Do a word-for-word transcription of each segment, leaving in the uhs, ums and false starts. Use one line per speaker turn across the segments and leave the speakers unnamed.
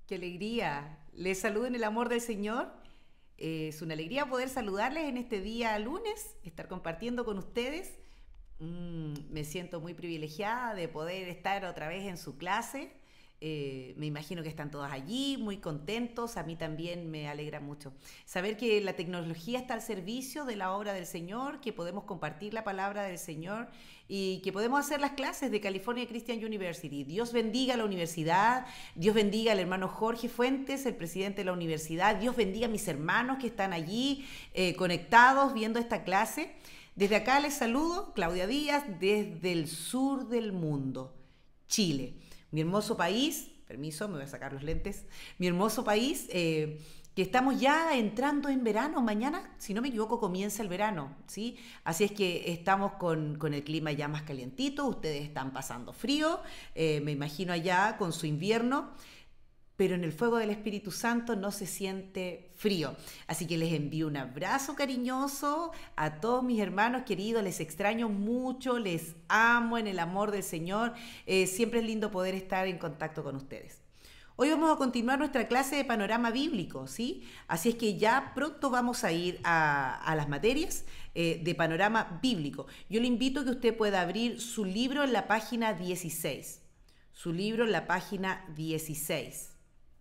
Qué alegría. Les saludo en el amor del Señor. Eh, es una alegría poder saludarles en este día lunes, estar compartiendo con ustedes. Mm, me siento muy privilegiada de poder estar otra vez en su clase. Eh, me imagino que están todos allí, muy contentos. A mí también me alegra mucho saber que la tecnología está al servicio de la obra del Señor, que podemos compartir la palabra del Señor y que podemos hacer las clases de California Christian University. Dios bendiga a la universidad, Dios bendiga al hermano Jorge Fuentes, el presidente de la universidad. Dios bendiga a mis hermanos que están allí eh, conectados viendo esta clase. Desde acá les saludo, Claudia Díaz, desde el sur del mundo, Chile. Mi hermoso país, permiso, me voy a sacar los lentes, mi hermoso país, eh, que estamos ya entrando en verano. Mañana, si no me equivoco, comienza el verano, ¿sí? Así es que estamos con, con el clima ya más calientito, ustedes están pasando frío, eh, me imagino allá con su invierno, pero en el fuego del Espíritu Santo no se siente frío. Así que les envío un abrazo cariñoso a todos mis hermanos queridos, les extraño mucho, les amo en el amor del Señor. Eh, siempre es lindo poder estar en contacto con ustedes. Hoy vamos a continuar nuestra clase de panorama bíblico, ¿sí? Así es que ya pronto vamos a ir a, a las materias eh, de panorama bíblico. Yo le invito a que usted pueda abrir su libro en la página dieciséis. Su libro en la página dieciséis.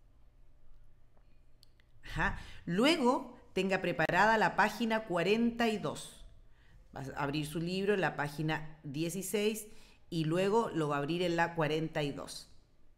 Ajá. Luego tenga preparada la página cuarenta y dos. Va a abrir su libro en la página dieciséis y luego lo va a abrir en la cuarenta y dos.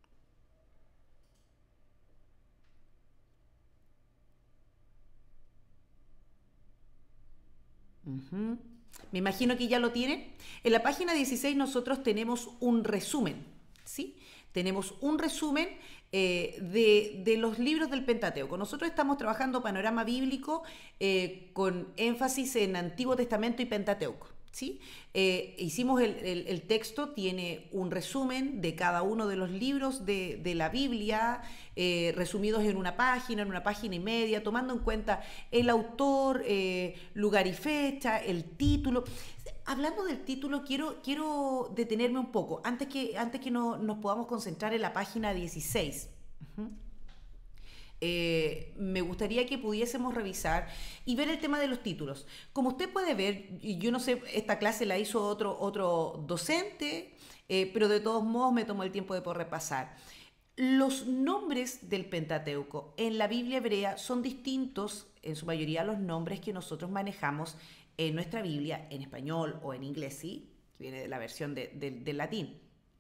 Uh-huh. Me imagino que ya lo tienen. En la página dieciséis nosotros tenemos un resumen, ¿sí? Tenemos un resumen eh, de, de los libros del Pentateuco. Nosotros estamos trabajando panorama bíblico eh, con énfasis en Antiguo Testamento y Pentateuco, ¿sí? Eh, hicimos el, el, el texto, tiene un resumen de cada uno de los libros de, de la Biblia, eh, resumidos en una página, en una página y media, tomando en cuenta el autor, eh, lugar y fecha, el título. Hablando del título, quiero, quiero detenerme un poco, antes que, antes que no, nos podamos concentrar en la página dieciséis. Uh-huh. Eh, me gustaría que pudiésemos revisar y ver el tema de los títulos. Como usted puede ver, yo no sé, esta clase la hizo otro, otro docente, eh, pero de todos modos me tomó el tiempo de poder repasar. Los nombres del Pentateuco en la Biblia hebrea son distintos, en su mayoría, a los nombres que nosotros manejamos en nuestra Biblia, en español o en inglés, ¿sí? Que viene de la versión de, de, del latín.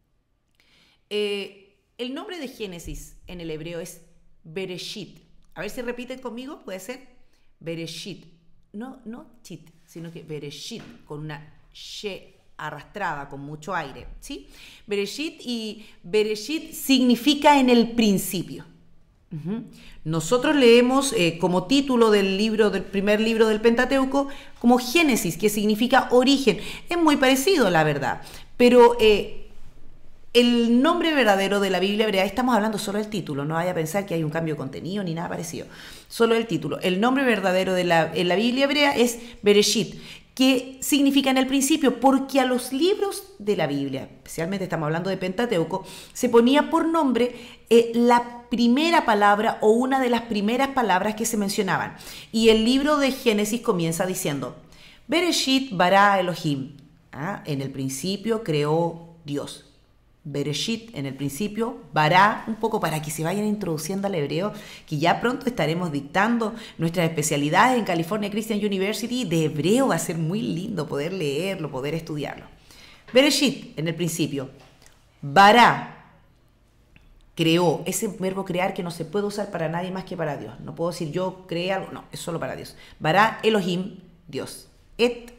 Eh, el nombre de Génesis en el hebreo es Bereshit. A ver si repiten conmigo, ¿puede ser? Bereshit. No, no chit, sino que Bereshit, con una she arrastrada, con mucho aire, ¿sí? Bereshit, y Bereshit significa en el principio. Uh-huh. Nosotros leemos eh, como título del libro, del primer libro del Pentateuco, como Génesis, que significa origen. Es muy parecido, la verdad, pero eh, el nombre verdadero de la Biblia hebrea, estamos hablando solo del título, no vaya a pensar que hay un cambio de contenido ni nada parecido, solo el título. El nombre verdadero de la, en la Biblia hebrea es Bereshit, que significa en el principio, porque a los libros de la Biblia, especialmente estamos hablando de Pentateuco, se ponía por nombre eh, la primera palabra o una de las primeras palabras que se mencionaban. Y el libro de Génesis comienza diciendo, Bereshit bara Elohim, ¿ah? En el principio creó Dios. Bereshit, en el principio, bara, un poco para que se vayan introduciendo al hebreo, que ya pronto estaremos dictando nuestras especialidades en California Christian University de hebreo. Va a ser muy lindo poder leerlo, poder estudiarlo. Bereshit, en el principio, bara, creó, ese verbo crear que no se puede usar para nadie más que para Dios. No puedo decir yo creé algo, no, es solo para Dios. Bara Elohim, Dios. Et,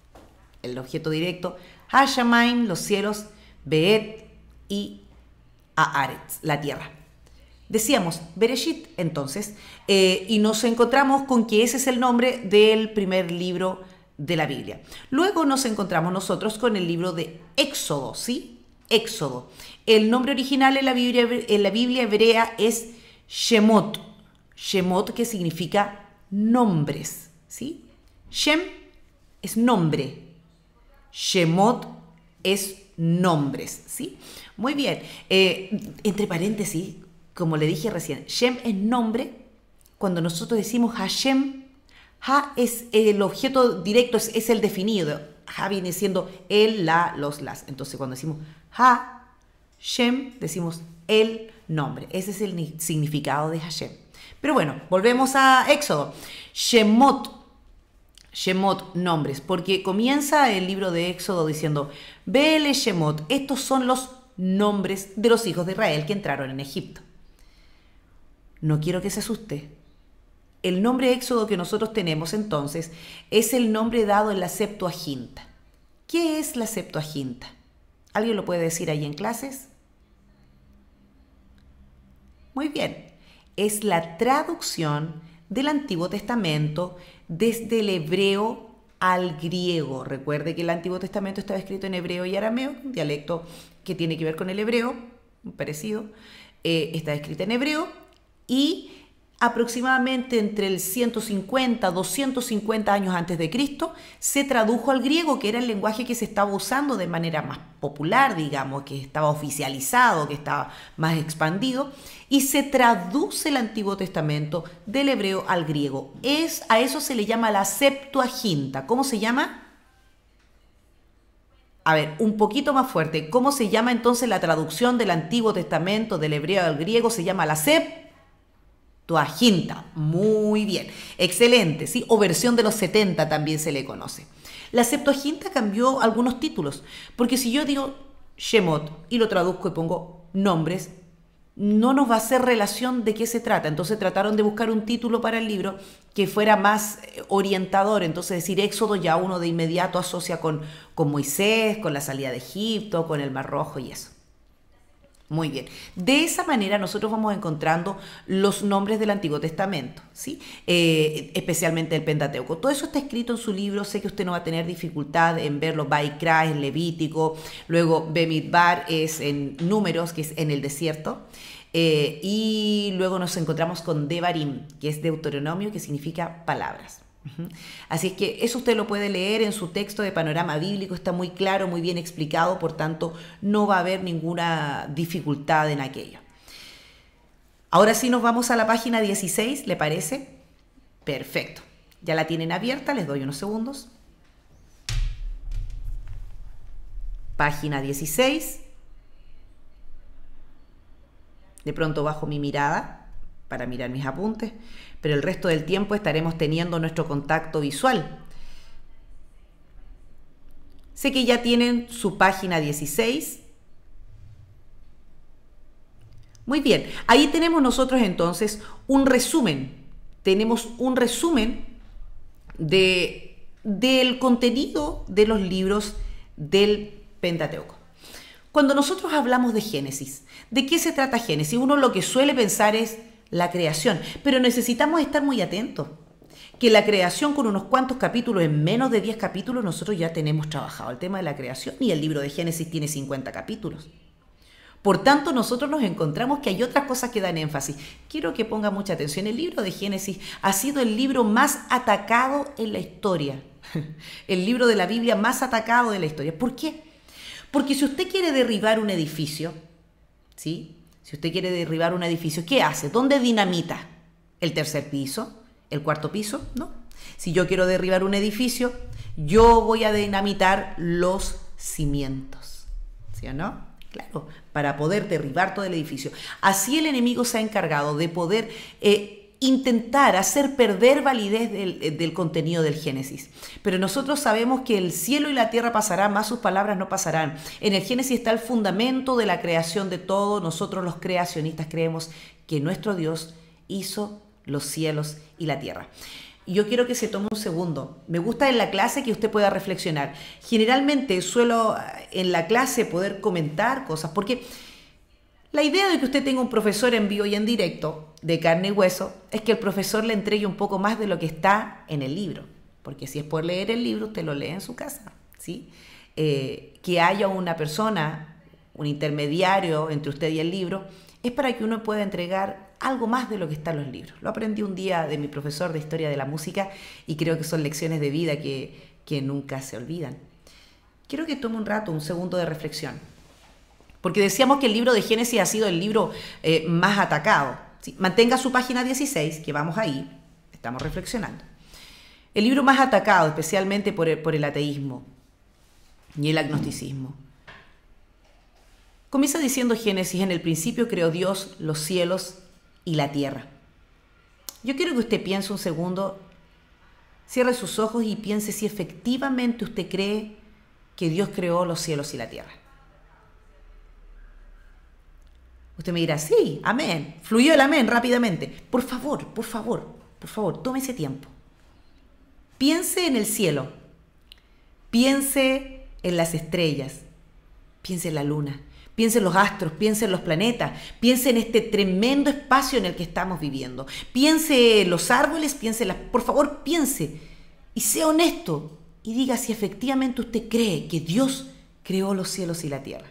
el objeto directo, Hashamayim, los cielos, Beet, y Haaretz, la tierra. Decíamos Bereshit, entonces, eh, y nos encontramos con que ese es el nombre del primer libro de la Biblia. Luego nos encontramos nosotros con el libro de Éxodo, ¿sí? Éxodo. El nombre original en la Biblia, en la Biblia hebrea es Shemot. Shemot, que significa nombres, ¿sí? Shem es nombre. Shemot es nombres, ¿sí? Muy bien. Eh, entre paréntesis, como le dije recién, Shem es nombre. Cuando nosotros decimos Hashem, Ha es el objeto directo, es, es el definido. Ha viene siendo el, la, los, las. Entonces cuando decimos Ha, Shem, decimos el nombre. Ese es el significado de Hashem. Pero bueno, volvemos a Éxodo. Shemot. Shemot, nombres. Porque comienza el libro de Éxodo diciendo, Vele Shemot. Estos son los nombres de los hijos de Israel que entraron en Egipto. No quiero que se asuste. El nombre Éxodo que nosotros tenemos entonces es el nombre dado en la Septuaginta. ¿Qué es la Septuaginta? ¿Alguien lo puede decir ahí en clases? Muy bien. Es la traducción del Antiguo Testamento desde el hebreo al griego. Recuerde que el Antiguo Testamento estaba escrito en hebreo y arameo, un dialecto que tiene que ver con el hebreo, parecido. Eh, está escrito en hebreo y aproximadamente entre el ciento cincuenta, doscientos cincuenta años antes de Cristo, se tradujo al griego, que era el lenguaje que se estaba usando de manera más popular, digamos, que estaba oficializado, que estaba más expandido, y se traduce el Antiguo Testamento del hebreo al griego. Es, a eso se le llama la Septuaginta. ¿Cómo se llama? A ver, un poquito más fuerte. ¿Cómo se llama entonces la traducción del Antiguo Testamento del hebreo al griego? Se llama la Septuaginta. Septuaginta, muy bien, excelente, ¿sí? O versión de los setenta también se le conoce. La Septuaginta cambió algunos títulos, porque si yo digo Shemot y lo traduzco y pongo nombres, no nos va a hacer relación de qué se trata. Entonces trataron de buscar un título para el libro que fuera más orientador. Entonces decir Éxodo ya uno de inmediato asocia con, con Moisés, con la salida de Egipto, con el Mar Rojo y eso. Muy bien. De esa manera nosotros vamos encontrando los nombres del Antiguo Testamento, ¿sí? Eh, especialmente el Pentateuco. Todo eso está escrito en su libro. Sé que usted no va a tener dificultad en verlo. Baikra es Levítico, luego Bemidbar es en Números, que es en el desierto, eh, y luego nos encontramos con Devarim, que es Deuteronomio, que significa palabras. Así es que eso usted lo puede leer en su texto de panorama bíblico, está muy claro, muy bien explicado, por tanto no va a haber ninguna dificultad en aquello. Ahora sí nos vamos a la página dieciséis, ¿le parece? Perfecto, ya la tienen abierta, les doy unos segundos. Página dieciséis. De pronto bajo mi mirada para mirar mis apuntes, pero el resto del tiempo estaremos teniendo nuestro contacto visual. Sé que ya tienen su página dieciséis. Muy bien, ahí tenemos nosotros entonces un resumen. Tenemos un resumen de, del contenido de los libros del Pentateuco. Cuando nosotros hablamos de Génesis, ¿de qué se trata Génesis? Uno lo que suele pensar es la creación, pero necesitamos estar muy atentos, que la creación con unos cuantos capítulos, en menos de diez capítulos, nosotros ya tenemos trabajado el tema de la creación y el libro de Génesis tiene cincuenta capítulos. Por tanto, nosotros nos encontramos que hay otras cosas que dan énfasis. Quiero que ponga mucha atención. El libro de Génesis ha sido el libro más atacado en la historia, el libro de la Biblia más atacado de la historia. ¿Por qué? Porque si usted quiere derribar un edificio, ¿sí? Si usted quiere derribar un edificio, ¿qué hace? ¿Dónde dinamita? ¿El tercer piso? ¿El cuarto piso? No. Si yo quiero derribar un edificio, yo voy a dinamitar los cimientos. ¿Sí o no? Claro, para poder derribar todo el edificio. Así el enemigo se ha encargado de poder eh, intentar hacer perder validez del, del contenido del Génesis. Pero nosotros sabemos que el cielo y la tierra pasarán, más sus palabras no pasarán. En el Génesis está el fundamento de la creación de todo. Nosotros los creacionistas creemos que nuestro Dios hizo los cielos y la tierra. Y yo quiero que se tome un segundo. Me gusta en la clase que usted pueda reflexionar. Generalmente suelo en la clase poder comentar cosas, porque la idea de que usted tenga un profesor en vivo y en directo, de carne y hueso, es que el profesor le entregue un poco más de lo que está en el libro. Porque si es por leer el libro, usted lo lee en su casa, ¿sí? Eh, que haya una persona, un intermediario entre usted y el libro, es para que uno pueda entregar algo más de lo que está en los libros. Lo aprendí un día de mi profesor de Historia de la Música y creo que son lecciones de vida que, que nunca se olvidan. Quiero que tome un rato, un segundo de reflexión. Porque decíamos que el libro de Génesis ha sido el libro eh, más atacado. ¿Sí? Mantenga su página dieciséis, que vamos ahí, estamos reflexionando. El libro más atacado, especialmente por el, por el ateísmo y el agnosticismo. Comienza diciendo Génesis: en el principio creó Dios los cielos y la tierra. Yo quiero que usted piense un segundo, cierre sus ojos y piense si efectivamente usted cree que Dios creó los cielos y la tierra. Usted me dirá, sí, amén. Fluyó el amén rápidamente. Por favor, por favor, por favor, tome ese tiempo. Piense en el cielo. Piense en las estrellas. Piense en la luna. Piense en los astros. Piense en los planetas. Piense en este tremendo espacio en el que estamos viviendo. Piense en los árboles. Piense en las... Por favor, piense. Y sea honesto. Y diga si efectivamente usted cree que Dios creó los cielos y la tierra.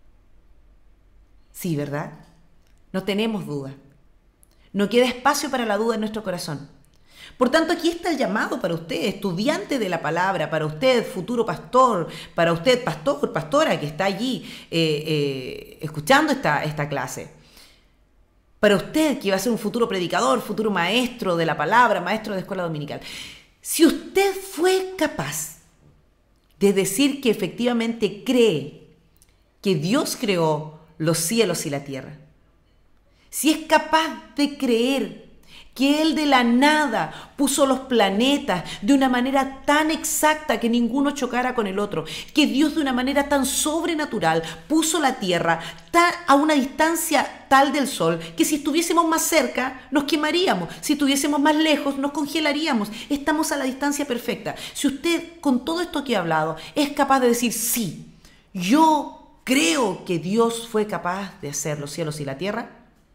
Sí, ¿verdad? No tenemos duda. No queda espacio para la duda en nuestro corazón. Por tanto, aquí está el llamado para usted, estudiante de la palabra, para usted, futuro pastor, para usted, pastor, pastora, que está allí eh, eh, escuchando esta, esta clase. Para usted, que va a ser un futuro predicador, futuro maestro de la palabra, maestro de escuela dominical. Si usted fue capaz de decir que efectivamente cree que Dios creó los cielos y la tierra, si es capaz de creer que Él de la nada puso los planetas de una manera tan exacta que ninguno chocara con el otro, que Dios de una manera tan sobrenatural puso la tierra tan, a una distancia tal del sol, que si estuviésemos más cerca nos quemaríamos, si estuviésemos más lejos nos congelaríamos. Estamos a la distancia perfecta. Si usted con todo esto que he hablado es capaz de decir, sí, yo creo que Dios fue capaz de hacer los cielos y la tierra,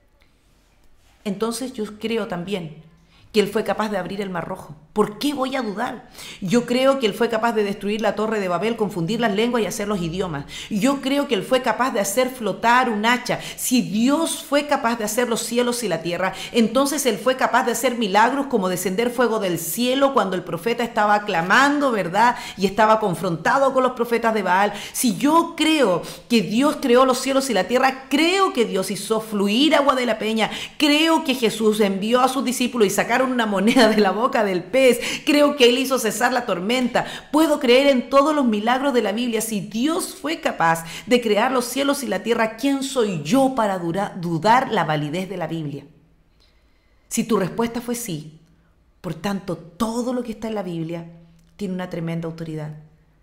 entonces yo creo también que Él fue capaz de abrir el Mar Rojo. ¿Por qué voy a dudar? Yo creo que Él fue capaz de destruir la Torre de Babel, confundir las lenguas y hacer los idiomas. Yo creo que Él fue capaz de hacer flotar un hacha. Si Dios fue capaz de hacer los cielos y la tierra, entonces Él fue capaz de hacer milagros como descender fuego del cielo cuando el profeta estaba clamando, ¿verdad? Y estaba confrontado con los profetas de Baal. Si yo creo que Dios creó los cielos y la tierra, creo que Dios hizo fluir agua de la peña, creo que Jesús envió a sus discípulos y sacaron una moneda de la boca del pez, creo que Él hizo cesar la tormenta, puedo creer en todos los milagros de la Biblia. Si Dios fue capaz de crear los cielos y la tierra, ¿quién soy yo para dudar la validez de la Biblia? Si tu respuesta fue sí, por tanto, todo lo que está en la Biblia tiene una tremenda autoridad.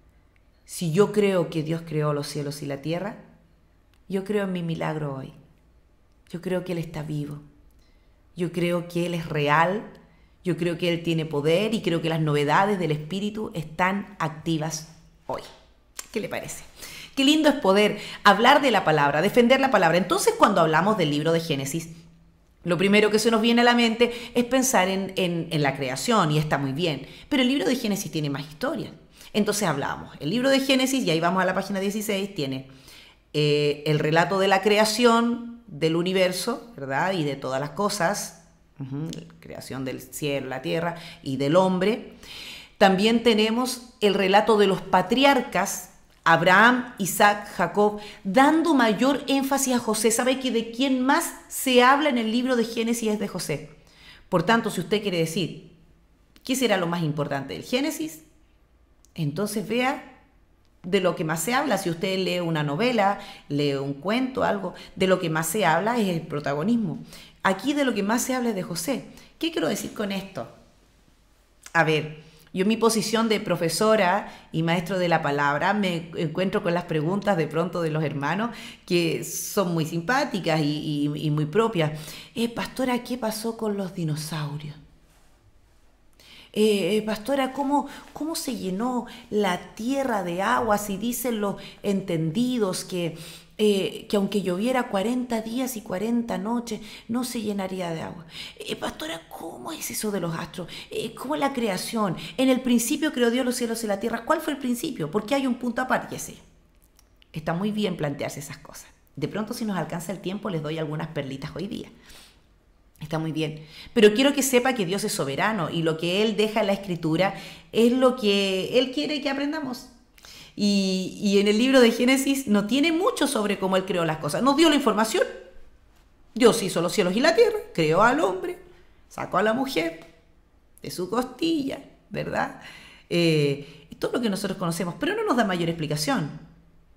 Si yo creo que Dios creó los cielos y la tierra, yo creo en mi milagro hoy. Yo creo que Él está vivo. Yo creo que Él es real, yo creo que Él tiene poder y creo que las novedades del Espíritu están activas hoy. ¿Qué le parece? Qué lindo es poder hablar de la palabra, defender la palabra. Entonces, cuando hablamos del libro de Génesis, lo primero que se nos viene a la mente es pensar en, en, en la creación, y está muy bien. Pero el libro de Génesis tiene más historias. Entonces hablamos, el libro de Génesis, y ahí vamos a la página dieciséis, tiene eh, el relato de la creación del universo, ¿verdad? Y de todas las cosas, uh-huh, la creación del cielo, la tierra y del hombre. También tenemos el relato de los patriarcas, Abraham, Isaac, Jacob, dando mayor énfasis a José. ¿Sabe que de quién más se habla en el libro de Génesis es de José? Por tanto, si usted quiere decir, ¿qué será lo más importante del Génesis? Entonces vea de lo que más se habla. Si usted lee una novela, lee un cuento, algo, de lo que más se habla es el protagonismo. Aquí de lo que más se habla es de José. ¿Qué quiero decir con esto? A ver, yo en mi posición de profesora y maestro de la palabra me encuentro con las preguntas de pronto de los hermanos que son muy simpáticas y, y, y muy propias. Eh, pastora, ¿qué pasó con los dinosaurios? Eh, pastora, ¿cómo, ¿cómo se llenó la tierra de agua? Si dicen los entendidos que, eh, que aunque lloviera cuarenta días y cuarenta noches, no se llenaría de agua. Eh, pastora, ¿cómo es eso de los astros? Eh, ¿Cómo es la creación? En el principio creó Dios los cielos y la tierra. ¿Cuál fue el principio? Porque hay un punto aparte. Sí, está muy bien plantearse esas cosas. De pronto, si nos alcanza el tiempo, les doy algunas perlitas hoy día. Está muy bien, pero quiero que sepa que Dios es soberano y lo que Él deja en la Escritura es lo que Él quiere que aprendamos. Y, y en el libro de Génesis no tiene mucho sobre cómo él creó las cosas. Nos dio la información. Dios hizo los cielos y la tierra, creó al hombre, sacó a la mujer de su costilla, ¿verdad? Eh, todo lo que nosotros conocemos, pero no nos da mayor explicación.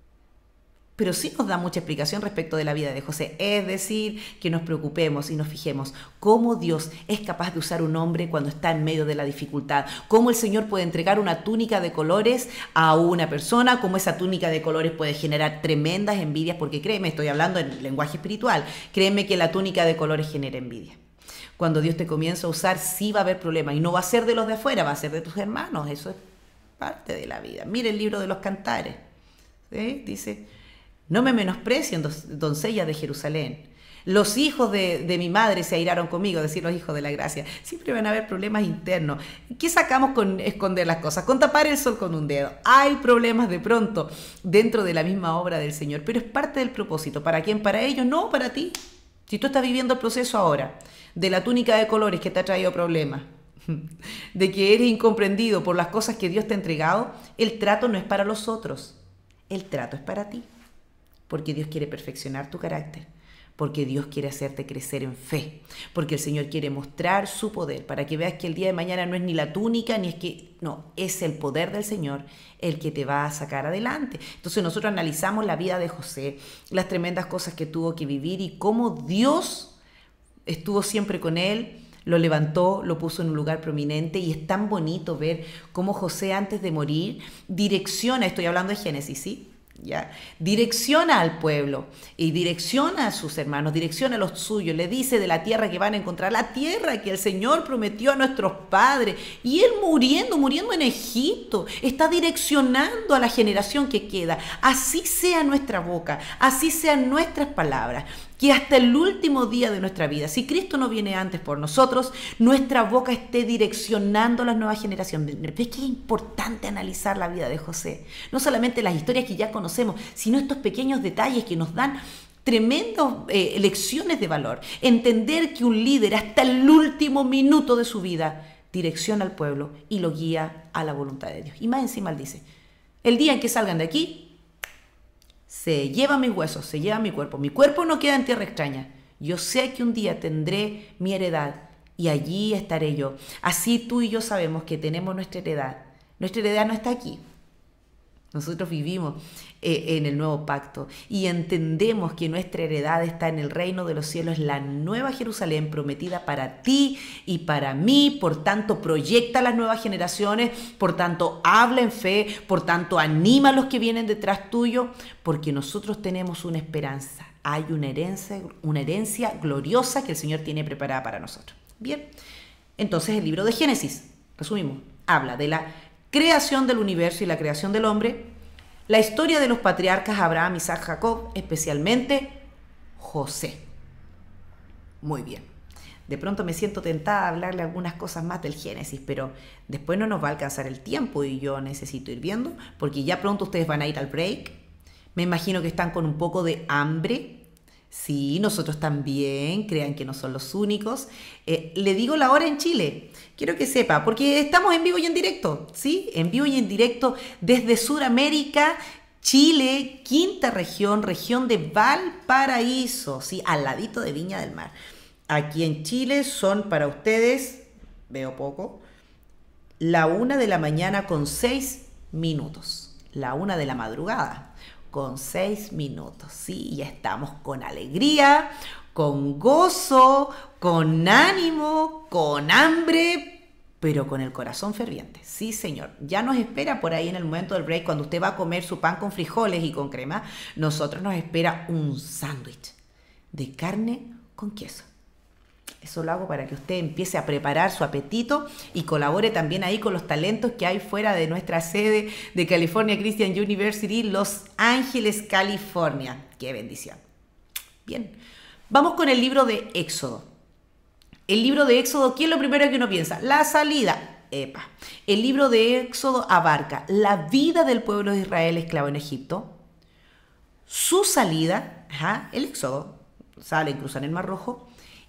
Pero sí nos da mucha explicación respecto de la vida de José. Es decir, que nos preocupemos y nos fijemos cómo Dios es capaz de usar un hombre cuando está en medio de la dificultad. Cómo el Señor puede entregar una túnica de colores a una persona, cómo esa túnica de colores puede generar tremendas envidias, porque créeme, estoy hablando en lenguaje espiritual, créeme que la túnica de colores genera envidia. Cuando Dios te comienza a usar, sí va a haber problemas, y no va a ser de los de afuera, va a ser de tus hermanos. Eso es parte de la vida. Mire el libro de los Cantares, ¿sí? Dice: no me menosprecien, doncellas de Jerusalén. Los hijos de, de mi madre se airaron conmigo, decir los hijos de la gracia. Siempre van a haber problemas internos. ¿Qué sacamos con esconder las cosas? Con tapar el sol con un dedo. Hay problemas de pronto dentro de la misma obra del Señor, pero es parte del propósito. ¿Para quién? Para ellos, no para ti. Si tú estás viviendo el proceso ahora de la túnica de colores que te ha traído problemas, de que eres incomprendido por las cosas que Dios te ha entregado, el trato no es para los otros. El trato es para ti. Porque Dios quiere perfeccionar tu carácter, porque Dios quiere hacerte crecer en fe, porque el Señor quiere mostrar su poder, para que veas que el día de mañana no es ni la túnica, ni es que, no, es el poder del Señor el que te va a sacar adelante. Entonces nosotros analizamos la vida de José, las tremendas cosas que tuvo que vivir y cómo Dios estuvo siempre con él, lo levantó, lo puso en un lugar prominente, y es tan bonito ver cómo José, antes de morir, direcciona, estoy hablando de Génesis, ¿sí? ¿Ya? Direcciona al pueblo y direcciona a sus hermanos, direcciona a los suyos, le dice de la tierra que van a encontrar, la tierra que el Señor prometió a nuestros padres, y él muriendo, muriendo en Egipto, está direccionando a la generación que queda. Así sea nuestra boca, así sean nuestras palabras, que hasta el último día de nuestra vida, si Cristo no viene antes por nosotros, nuestra boca esté direccionando a las nuevas generaciones. Pero es que es importante analizar la vida de José, no solamente las historias que ya conocemos, sino estos pequeños detalles que nos dan tremendas eh, lecciones de valor. Entender que un líder hasta el último minuto de su vida direcciona al pueblo y lo guía a la voluntad de Dios. Y más encima él dice: el día en que salgan de aquí, se lleva mis huesos, se lleva mi cuerpo. Mi cuerpo no queda en tierra extraña. Yo sé que un día tendré mi heredad y allí estaré yo. Así tú y yo sabemos que tenemos nuestra heredad. Nuestra heredad no está aquí. Nosotros vivimos eh, en el nuevo pacto y entendemos que nuestra heredad está en el reino de los cielos, la nueva Jerusalén prometida para ti y para mí. Por tanto, proyecta a las nuevas generaciones, por tanto, habla en fe, por tanto, anima a los que vienen detrás tuyo, porque nosotros tenemos una esperanza. Hay una herencia, una herencia gloriosa que el Señor tiene preparada para nosotros. Bien, entonces el libro de Génesis, resumimos, habla de la creación del universo y la creación del hombre, la historia de los patriarcas Abraham, Isaac, Jacob, especialmente José. Muy bien. De pronto me siento tentada a hablarle algunas cosas más del Génesis, pero después no nos va a alcanzar el tiempo y yo necesito ir viendo, porque ya pronto ustedes van a ir al break. Me imagino que están con un poco de hambre. Sí, nosotros también, crean que no son los únicos. Eh, le digo la hora en Chile, quiero que sepa, porque estamos en vivo y en directo, ¿sí? En vivo y en directo desde Sudamérica, Chile, quinta región, región de Valparaíso, ¿sí? Al ladito de Viña del Mar. Aquí en Chile son para ustedes, veo poco, la una de la mañana con seis minutos, la una de la madrugada con seis minutos, ¿sí? Y ya estamos con alegría, con gozo, con ánimo, con hambre, pero con el corazón ferviente. Sí, señor. Ya nos espera por ahí en el momento del break, cuando usted va a comer su pan con frijoles y con crema, nosotros nos espera un sándwich de carne con queso. Eso lo hago para que usted empiece a preparar su apetito y colabore también ahí con los talentos que hay fuera de nuestra sede de California Christian University, Los Ángeles, California. ¡Qué bendición! Bien, vamos con el libro de Éxodo. El libro de Éxodo, ¿qué es lo primero que uno piensa? La salida. Epa. El libro de Éxodo abarca la vida del pueblo de Israel esclavo en Egipto, su salida, ajá, el Éxodo, salen, cruzan el Mar Rojo,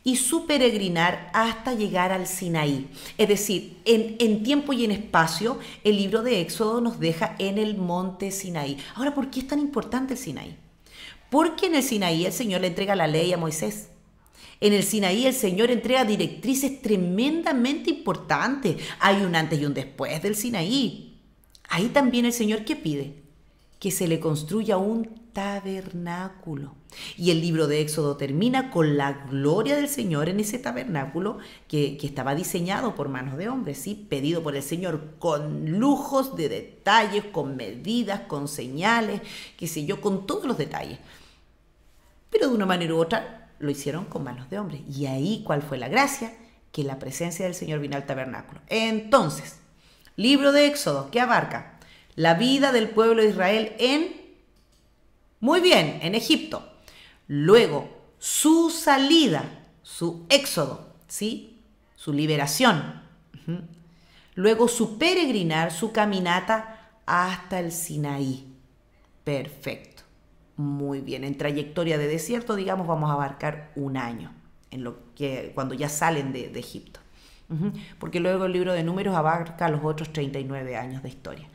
y su peregrinar hasta llegar al Sinaí. Es decir, en, en tiempo y en espacio, el libro de Éxodo nos deja en el monte Sinaí. Ahora, ¿por qué es tan importante el Sinaí? Porque en el Sinaí el Señor le entrega la ley a Moisés. En el Sinaí el Señor entrega directrices tremendamente importantes. Hay un antes y un después del Sinaí. Ahí también el Señor, ¿qué pide? Que se le construya un tabernáculo. Y el libro de Éxodo termina con la gloria del Señor en ese tabernáculo que, que estaba diseñado por manos de hombres, ¿sí? Pedido por el Señor con lujos de detalles, con medidas, con señales, qué sé yo, con todos los detalles. Pero de una manera u otra lo hicieron con manos de hombres. Y ahí, ¿cuál fue la gracia? Que la presencia del Señor vino al tabernáculo. Entonces, libro de Éxodo, ¿qué abarca? La vida del pueblo de Israel en, muy bien, en Egipto. Luego, su salida, su éxodo, ¿sí? Su liberación. Uh-huh. Luego, su peregrinar, su caminata hasta el Sinaí. Perfecto. Muy bien. En trayectoria de desierto, digamos, vamos a abarcar un año, en lo que, cuando ya salen de, de Egipto. Uh-huh. Porque luego el libro de Números abarca los otros treinta y nueve años de historia.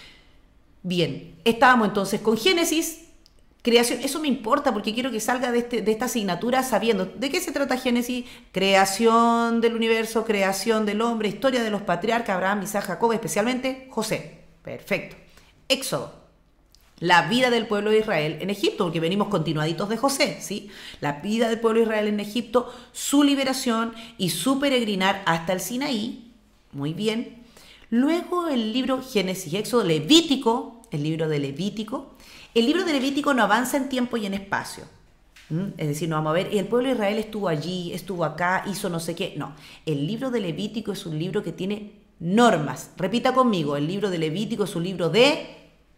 Bien, estábamos entonces con Génesis. Creación, eso me importa porque quiero que salga de, este, de esta asignatura sabiendo de qué se trata Génesis, creación del universo, creación del hombre, historia de los patriarcas, Abraham, Isaac, Jacob, especialmente José. Perfecto. Éxodo, la vida del pueblo de Israel en Egipto, porque venimos continuaditos de José, ¿sí? La vida del pueblo de Israel en Egipto, su liberación y su peregrinar hasta el Sinaí. Muy bien. Luego el libro Génesis, Éxodo, Levítico, el libro de Levítico. El libro de Levítico no avanza en tiempo y en espacio. ¿Mm? Es decir, no vamos a ver, y el pueblo de Israel estuvo allí, estuvo acá, hizo no sé qué. No, el libro de Levítico es un libro que tiene normas. Repita conmigo, el libro de Levítico es un libro de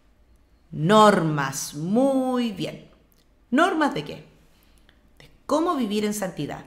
normas. Muy bien. ¿Normas de qué? De cómo vivir en santidad,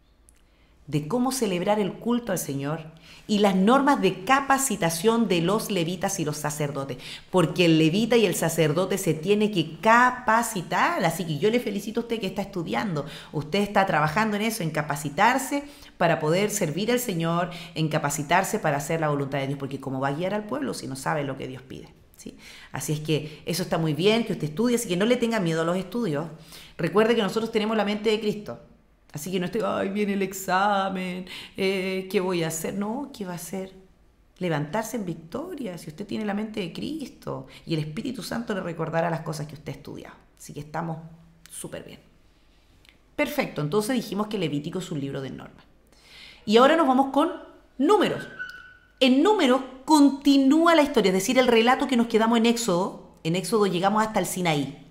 de cómo celebrar el culto al Señor y las normas de capacitación de los levitas y los sacerdotes, porque el levita y el sacerdote se tiene que capacitar, así que yo le felicito a usted que está estudiando, usted está trabajando en eso, en capacitarse para poder servir al Señor, en capacitarse para hacer la voluntad de Dios, porque ¿cómo va a guiar al pueblo si no sabe lo que Dios pide? ¿Sí? Así es que eso está muy bien, que usted estudie, así que no le tenga miedo a los estudios. Recuerde que nosotros tenemos la mente de Cristo. Así que no estoy, ay, viene el examen, eh, ¿qué voy a hacer? No, ¿qué va a hacer? Levantarse en victoria, si usted tiene la mente de Cristo y el Espíritu Santo le recordará las cosas que usted ha estudiado. Así que estamos súper bien. Perfecto, entonces dijimos que Levítico es un libro de normas. Y ahora nos vamos con Números. En Números continúa la historia, es decir, el relato que nos quedamos en Éxodo. En Éxodo llegamos hasta el Sinaí.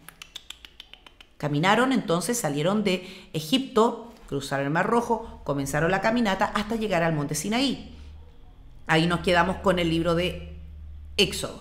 Caminaron, entonces salieron de Egipto, cruzaron el Mar Rojo, comenzaron la caminata hasta llegar al monte Sinaí. Ahí nos quedamos con el libro de Éxodo.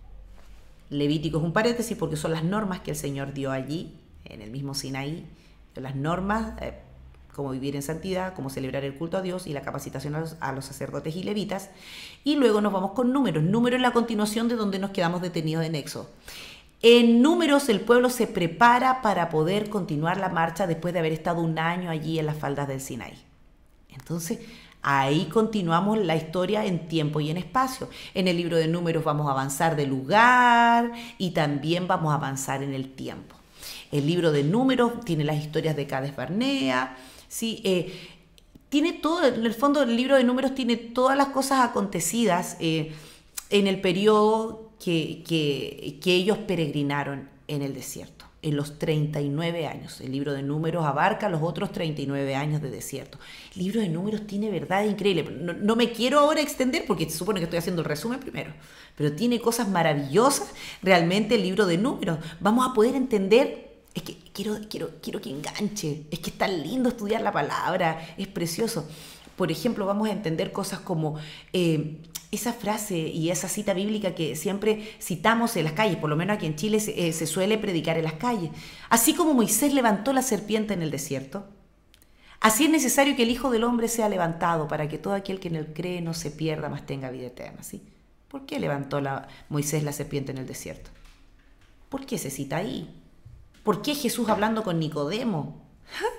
Levítico es un paréntesis porque son las normas que el Señor dio allí, en el mismo Sinaí. Las normas, eh, cómo vivir en santidad, cómo celebrar el culto a Dios y la capacitación a los, a los sacerdotes y levitas. Y luego nos vamos con Números. Números es la continuación de donde nos quedamos detenidos en Éxodo. En Números el pueblo se prepara para poder continuar la marcha después de haber estado un año allí en las faldas del Sinaí. Entonces, ahí continuamos la historia en tiempo y en espacio. En el libro de Números vamos a avanzar de lugar y también vamos a avanzar en el tiempo. El libro de Números tiene las historias de Cades Barnea, ¿sí? Eh, tiene todo, en el fondo el libro de Números tiene todas las cosas acontecidas eh, en el periodo Que, que, que ellos peregrinaron en el desierto, en los treinta y nueve años. El libro de Números abarca los otros treinta y nueve años de desierto. El libro de Números tiene verdades increíbles. No, no me quiero ahora extender porque se supone que estoy haciendo el resumen primero, pero tiene cosas maravillosas realmente el libro de Números. Vamos a poder entender, es que quiero, quiero, quiero que enganche, es que es tan lindo estudiar la palabra, es precioso. Por ejemplo, vamos a entender cosas como eh, esa frase y esa cita bíblica que siempre citamos en las calles, por lo menos aquí en Chile se, eh, se suele predicar en las calles. Así como Moisés levantó la serpiente en el desierto, así es necesario que el Hijo del Hombre sea levantado para que todo aquel que en él cree no se pierda, mas tenga vida eterna. ¿Sí? ¿Por qué levantó la, Moisés la serpiente en el desierto? ¿Por qué se cita ahí? ¿Por qué Jesús hablando con Nicodemo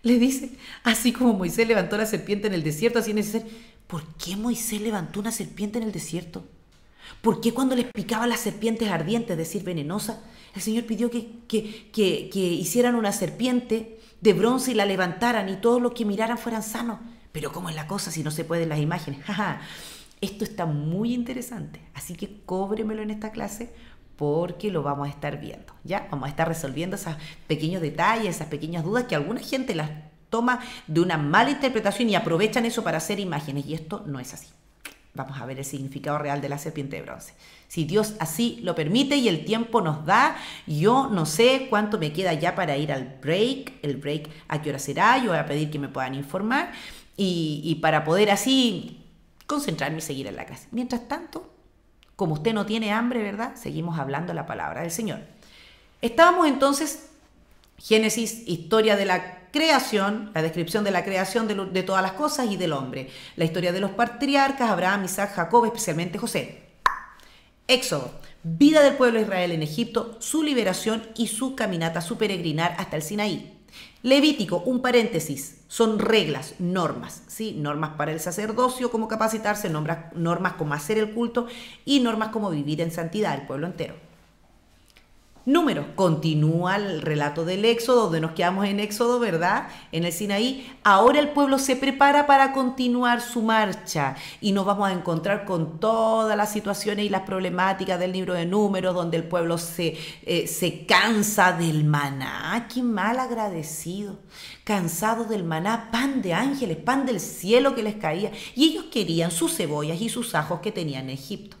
Le dice, así como Moisés levantó la serpiente en el desierto, así es necesario. ¿Por qué Moisés levantó una serpiente en el desierto? ¿Por qué cuando les picaba las serpientes ardientes, es decir, venenosas, el Señor pidió que, que, que, que hicieran una serpiente de bronce y la levantaran y todos los que miraran fueran sanos? Pero ¿cómo es la cosa si no se pueden las imágenes? Esto está muy interesante, así que cóbremelo en esta clase porque lo vamos a estar viendo, ¿ya? Vamos a estar resolviendo esos pequeños detalles, esas pequeñas dudas que alguna gente las toma de una mala interpretación y aprovechan eso para hacer imágenes, y esto no es así. Vamos a ver el significado real de la serpiente de bronce. Si Dios así lo permite y el tiempo nos da, yo no sé cuánto me queda ya para ir al break. El break, ¿a qué hora será? Yo voy a pedir que me puedan informar y, y para poder así concentrarme y seguir en la clase. Mientras tanto, como usted no tiene hambre, ¿verdad? Seguimos hablando la palabra del Señor. Estábamos entonces, Génesis, historia de la creación, la descripción de la creación de, lo, de todas las cosas y del hombre. La historia de los patriarcas, Abraham, Isaac, Jacob, especialmente José. Éxodo, vida del pueblo de Israel en Egipto, su liberación y su caminata, su peregrinar hasta el Sinaí. Levítico, un paréntesis, son reglas, normas, ¿sí? Normas para el sacerdocio, cómo capacitarse, normas, normas cómo hacer el culto y normas cómo vivir en santidad el pueblo entero. Números, continúa el relato del Éxodo, donde nos quedamos en Éxodo, ¿verdad? En el Sinaí. Ahora el pueblo se prepara para continuar su marcha y nos vamos a encontrar con todas las situaciones y las problemáticas del libro de Números, donde el pueblo se, eh, se cansa del maná. ¡Qué mal agradecido! Cansado del maná, pan de ángeles, pan del cielo que les caía. Y ellos querían sus cebollas y sus ajos que tenían en Egipto.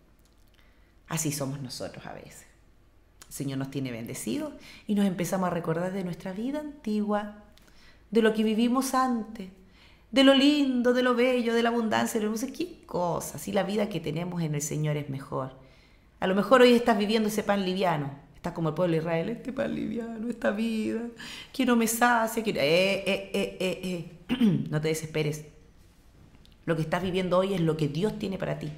Así somos nosotros a veces. El Señor nos tiene bendecidos y nos empezamos a recordar de nuestra vida antigua, de lo que vivimos antes, de lo lindo, de lo bello, de la abundancia, de lo hermoso. ¿Qué cosas? Si la vida que tenemos en el Señor es mejor. A lo mejor hoy estás viviendo ese pan liviano. Estás como el pueblo de Israel, este pan liviano, esta vida, que no me sacia, que... Eh, eh, eh, eh, eh. No te desesperes. Lo que estás viviendo hoy es lo que Dios tiene para ti.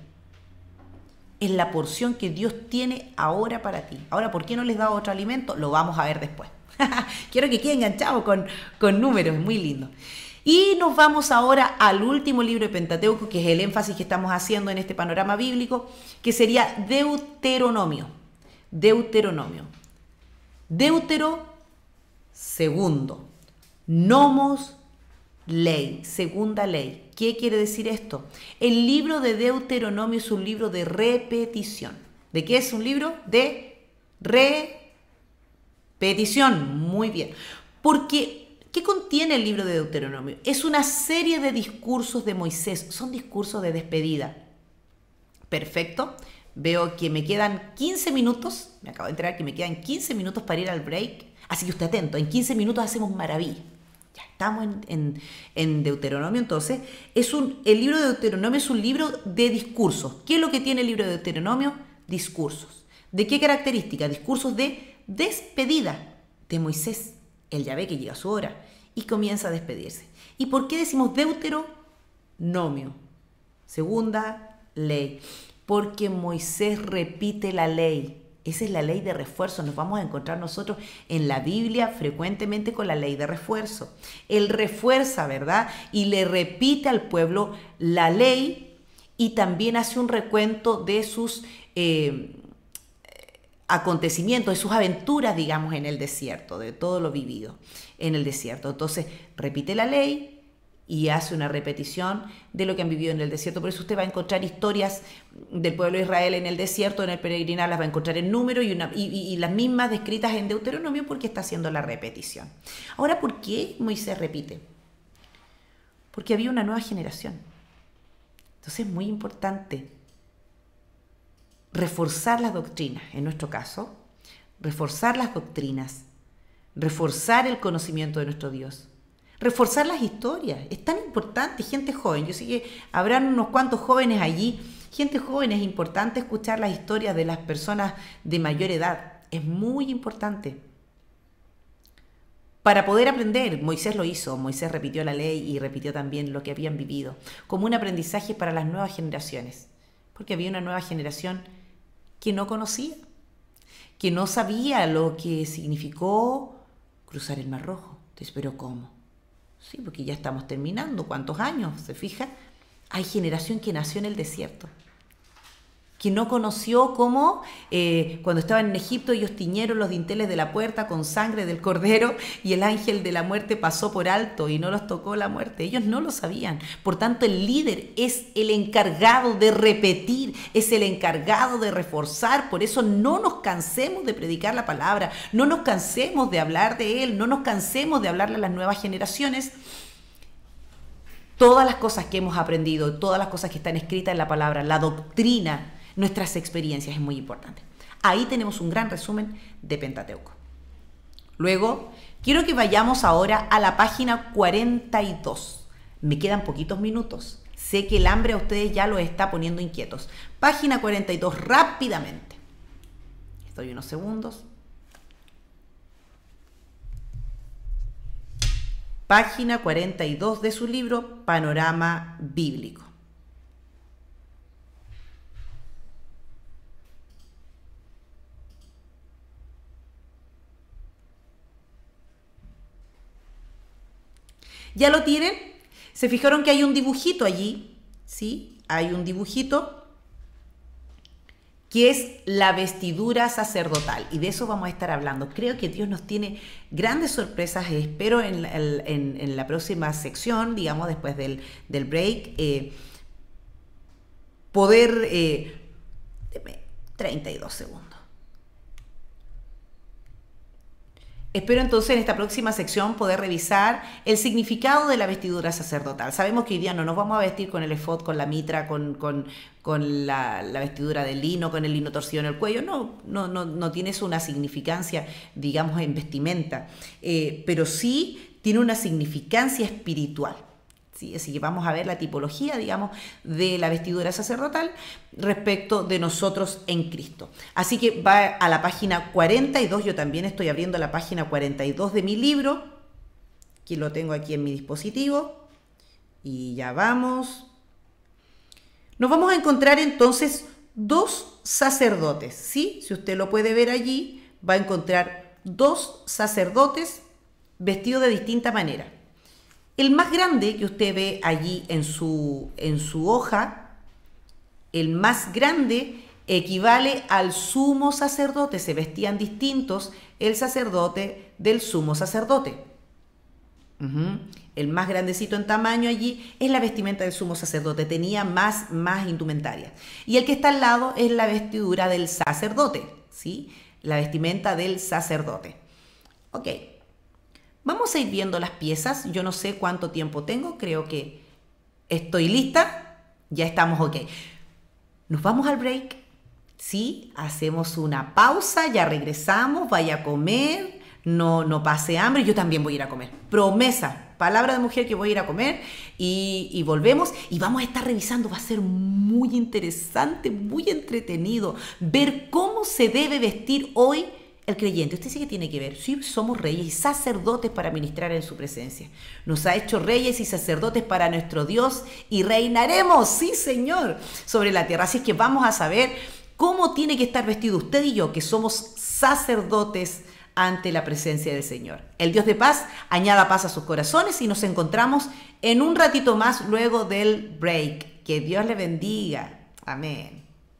Es la porción que Dios tiene ahora para ti. Ahora, ¿por qué no les da otro alimento? Lo vamos a ver después. Quiero que quede enganchado con, con números, muy lindo. Y nos vamos ahora al último libro de Pentateuco, que es el énfasis que estamos haciendo en este panorama bíblico, que sería Deuteronomio. Deuteronomio. Deutero, segundo. Nomos, ley, segunda ley. ¿Qué quiere decir esto? El libro de Deuteronomio es un libro de repetición. ¿De qué es un libro? De repetición. Muy bien. Porque, ¿qué contiene el libro de Deuteronomio? Es una serie de discursos de Moisés. Son discursos de despedida. Perfecto. Veo que me quedan quince minutos. Me acabo de enterar que me quedan quince minutos para ir al break. Así que usted atento. En quince minutos hacemos maravilla. Ya estamos en, en, en Deuteronomio, entonces. Es un, el libro de Deuteronomio es un libro de discursos. ¿Qué es lo que tiene el libro de Deuteronomio? Discursos. ¿De qué característica? Discursos de despedida de Moisés. Él ya ve que llega su hora y comienza a despedirse. ¿Y por qué decimos Deuteronomio? Segunda ley. Porque Moisés repite la ley. Esa es la ley de refuerzo. Nos vamos a encontrar nosotros en la Biblia frecuentemente con la ley de refuerzo. Él refuerza, ¿verdad? Y le repite al pueblo la ley y también hace un recuento de sus eh, acontecimientos, de sus aventuras, digamos, en el desierto, de todo lo vivido en el desierto. Entonces, repite la ley y hace una repetición de lo que han vivido en el desierto. Por eso usted va a encontrar historias del pueblo de Israel en el desierto, en el peregrinar, las va a encontrar en número y, una, y, y, y las mismas descritas en Deuteronomio porque está haciendo la repetición. Ahora, ¿por qué Moisés repite? Porque había una nueva generación. Entonces es muy importante reforzar las doctrinas, en nuestro caso, reforzar las doctrinas, reforzar el conocimiento de nuestro Dios. Reforzar las historias, es tan importante, gente joven, yo sé que habrán unos cuantos jóvenes allí, gente joven, es importante escuchar las historias de las personas de mayor edad, es muy importante. Para poder aprender, Moisés lo hizo, Moisés repitió la ley y repitió también lo que habían vivido, como un aprendizaje para las nuevas generaciones, porque había una nueva generación que no conocía, que no sabía lo que significó cruzar el Mar Rojo. Entonces, ¿pero cómo? Sí, porque ya estamos terminando. ¿Cuántos años? ¿Se fija? Hay generación que nació en el desierto, que no conoció cómo eh, cuando estaban en Egipto ellos tiñeron los dinteles de la puerta con sangre del cordero y el ángel de la muerte pasó por alto y no los tocó la muerte. Ellos no lo sabían. Por tanto, el líder es el encargado de repetir, es el encargado de reforzar. Por eso no nos cansemos de predicar la palabra, no nos cansemos de hablar de él, no nos cansemos de hablarle a las nuevas generaciones. Todas las cosas que hemos aprendido, todas las cosas que están escritas en la palabra, la doctrina, nuestras experiencias es muy importante. Ahí tenemos un gran resumen de Pentateuco. Luego, quiero que vayamos ahora a la página cuarenta y dos. Me quedan poquitos minutos. Sé que el hambre a ustedes ya los está poniendo inquietos. Página cuarenta y dos, rápidamente. Estoy unos segundos. Página cuarenta y dos de su libro, Panorama Bíblico. ¿Ya lo tienen? ¿Se fijaron que hay un dibujito allí? ¿Sí? Hay un dibujito que es la vestidura sacerdotal. Y de eso vamos a estar hablando. Creo que Dios nos tiene grandes sorpresas. Espero en, en, en la próxima sección, digamos, después del, del break, eh, poder... Eh, treinta y dos segundos. Espero entonces en esta próxima sección poder revisar el significado de la vestidura sacerdotal. Sabemos que hoy día no nos vamos a vestir con el efod, con la mitra, con, con, con la, la vestidura de lino, con el lino torcido en el cuello. No, no, no, no tiene eso una significancia, digamos, en vestimenta, eh, pero sí tiene una significancia espiritual. ¿Sí? Así que vamos a ver la tipología, digamos, de la vestidura sacerdotal respecto de nosotros en Cristo. Así que va a la página cuarenta y dos, yo también estoy abriendo la página cuarenta y dos de mi libro, que lo tengo aquí en mi dispositivo, y ya vamos. Nos vamos a encontrar entonces dos sacerdotes, ¿sí? Si usted lo puede ver allí, va a encontrar dos sacerdotes vestidos de distinta manera. El más grande que usted ve allí en su, en su hoja, el más grande equivale al sumo sacerdote. Se vestían distintos el sacerdote del sumo sacerdote. Uh-huh. El más grandecito en tamaño allí es la vestimenta del sumo sacerdote. Tenía más, más indumentaria. Y el que está al lado es la vestidura del sacerdote, ¿sí? La vestimenta del sacerdote. Ok. Vamos a ir viendo las piezas. Yo no sé cuánto tiempo tengo. Creo que estoy lista. Ya estamos ok. Nos vamos al break. Sí, hacemos una pausa. Ya regresamos. Vaya a comer. No, no pase hambre. Yo también voy a ir a comer. Promesa. Palabra de mujer que voy a ir a comer. Y, y volvemos. Y vamos a estar revisando. Va a ser muy interesante, muy entretenido ver cómo se debe vestir hoy el creyente. Usted sí que tiene que ver, sí, somos reyes y sacerdotes para ministrar en su presencia. Nos ha hecho reyes y sacerdotes para nuestro Dios y reinaremos, sí Señor, sobre la tierra. Así es que vamos a saber cómo tiene que estar vestido usted y yo, que somos sacerdotes ante la presencia del Señor. El Dios de paz añada paz a sus corazones y nos encontramos en un ratito más luego del break. Que Dios le bendiga. Amén.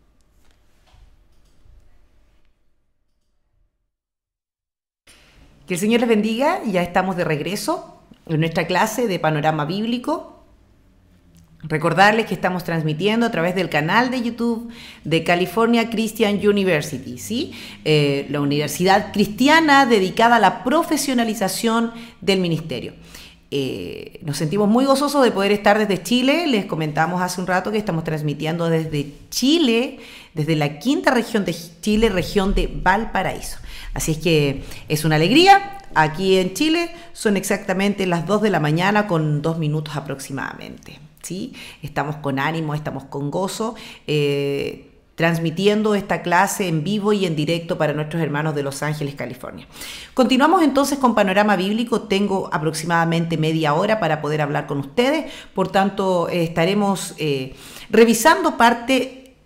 Que el Señor les bendiga. Ya estamos de regreso en nuestra clase de Panorama Bíblico. Recordarles que estamos transmitiendo a través del canal de YouTube de California Christian University, ¿sí? Eh, la universidad cristiana dedicada a la profesionalización del ministerio. Eh, nos sentimos muy gozosos de poder estar desde Chile. Les comentamos hace un rato que estamos transmitiendo desde Chile, desde la quinta región de Chile, región de Valparaíso. Así es que es una alegría. Aquí en Chile son exactamente las dos de la mañana con dos minutos aproximadamente, ¿sí? Estamos con ánimo, estamos con gozo, eh, transmitiendo esta clase en vivo y en directo para nuestros hermanos de Los Ángeles, California. Continuamos entonces con Panorama Bíblico. Tengo aproximadamente media hora para poder hablar con ustedes. Por tanto, eh, estaremos eh, revisando parte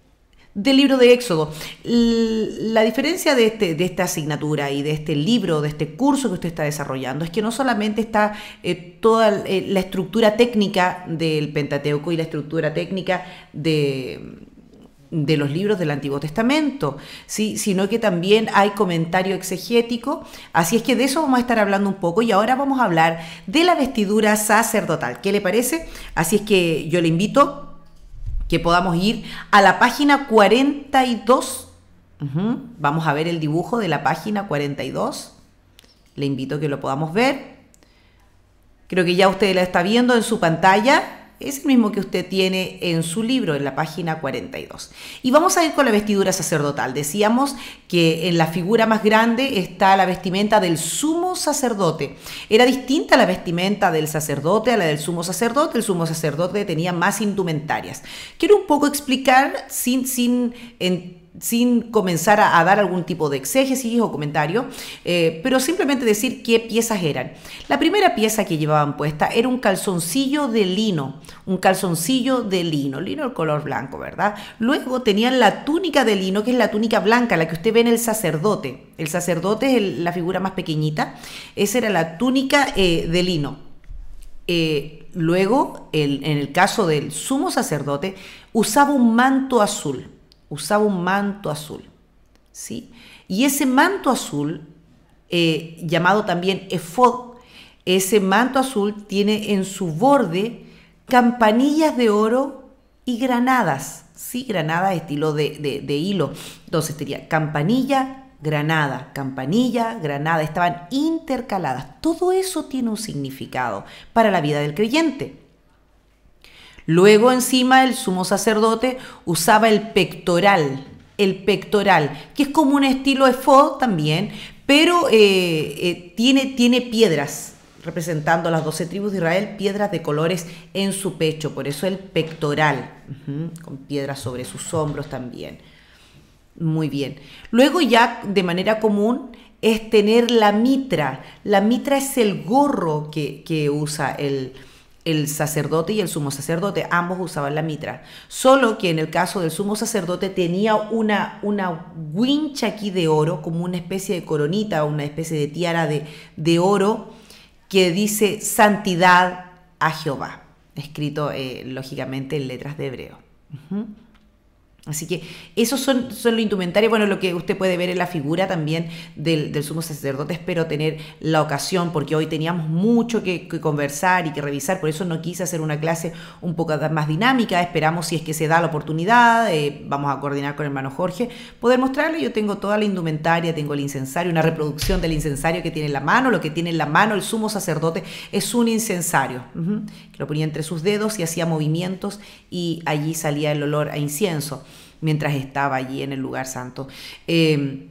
Del libro de Éxodo. La diferencia de, este, de esta asignatura y de este libro, de este curso que usted está desarrollando, es que no solamente está eh, toda eh, la estructura técnica del Pentateuco y la estructura técnica de, de los libros del Antiguo Testamento, ¿sí? Sino que también hay comentario exegético. Así es que de eso vamos a estar hablando un poco, y ahora vamos a hablar de la vestidura sacerdotal. ¿Qué le parece? Así es que yo le invito que podamos ir a la página cuarenta y dos. Uh-huh. Vamos a ver el dibujo de la página cuarenta y dos. Le invito a que lo podamos ver. Creo que ya usted la está viendo en su pantalla. Es el mismo que usted tiene en su libro, en la página cuarenta y dos. Y vamos a ir con la vestidura sacerdotal. Decíamos que en la figura más grande está la vestimenta del sumo sacerdote. Era distinta la vestimenta del sacerdote a la del sumo sacerdote. El sumo sacerdote tenía más indumentarias. Quiero un poco explicar sin... sin en, sin comenzar a, a dar algún tipo de exégesis o comentario, eh, pero simplemente decir qué piezas eran. La primera pieza que llevaban puesta era un calzoncillo de lino, un calzoncillo de lino, lino el color blanco, ¿verdad? Luego tenían la túnica de lino, que es la túnica blanca, la que usted ve en el sacerdote. El sacerdote es el, la figura más pequeñita. Esa era la túnica eh, de lino. Eh, luego, el, en el caso del sumo sacerdote, usaba un manto azul. Usaba un manto azul, ¿sí? Y ese manto azul, eh, llamado también efod, ese manto azul tiene en su borde campanillas de oro y granadas, ¿sí? Granadas estilo de, de, de hilo. Entonces sería campanilla, granada, campanilla, granada, estaban intercaladas. Todo eso tiene un significado para la vida del creyente. Luego encima el sumo sacerdote usaba el pectoral, el pectoral, que es como un estilo efod también, pero eh, eh, tiene, tiene piedras, representando a las doce tribus de Israel, piedras de colores en su pecho, por eso el pectoral, uh-huh, con piedras sobre sus hombros también. Muy bien. Luego ya de manera común es tener la mitra. La mitra es el gorro que, que usa el el sacerdote y el sumo sacerdote, ambos usaban la mitra, solo que en el caso del sumo sacerdote tenía una, una wincha aquí de oro, como una especie de coronita, una especie de tiara de, de oro, que dice santidad a Jehová, escrito eh, lógicamente en letras de hebreo. Uh-huh. Así que esos son, son los indumentarios, bueno, lo que usted puede ver en la figura también del, del sumo sacerdote. Espero tener la ocasión, porque hoy teníamos mucho que, que conversar y que revisar, por eso no quise hacer una clase un poco más dinámica. Esperamos, si es que se da la oportunidad, eh, vamos a coordinar con el hermano Jorge, poder mostrarle. Yo tengo toda la indumentaria, tengo el incensario, una reproducción del incensario que tiene en la mano. Lo que tiene en la mano el sumo sacerdote es un incensario, uh-huh, que lo ponía entre sus dedos y hacía movimientos, y allí salía el olor a incienso mientras estaba allí en el lugar santo. Eh,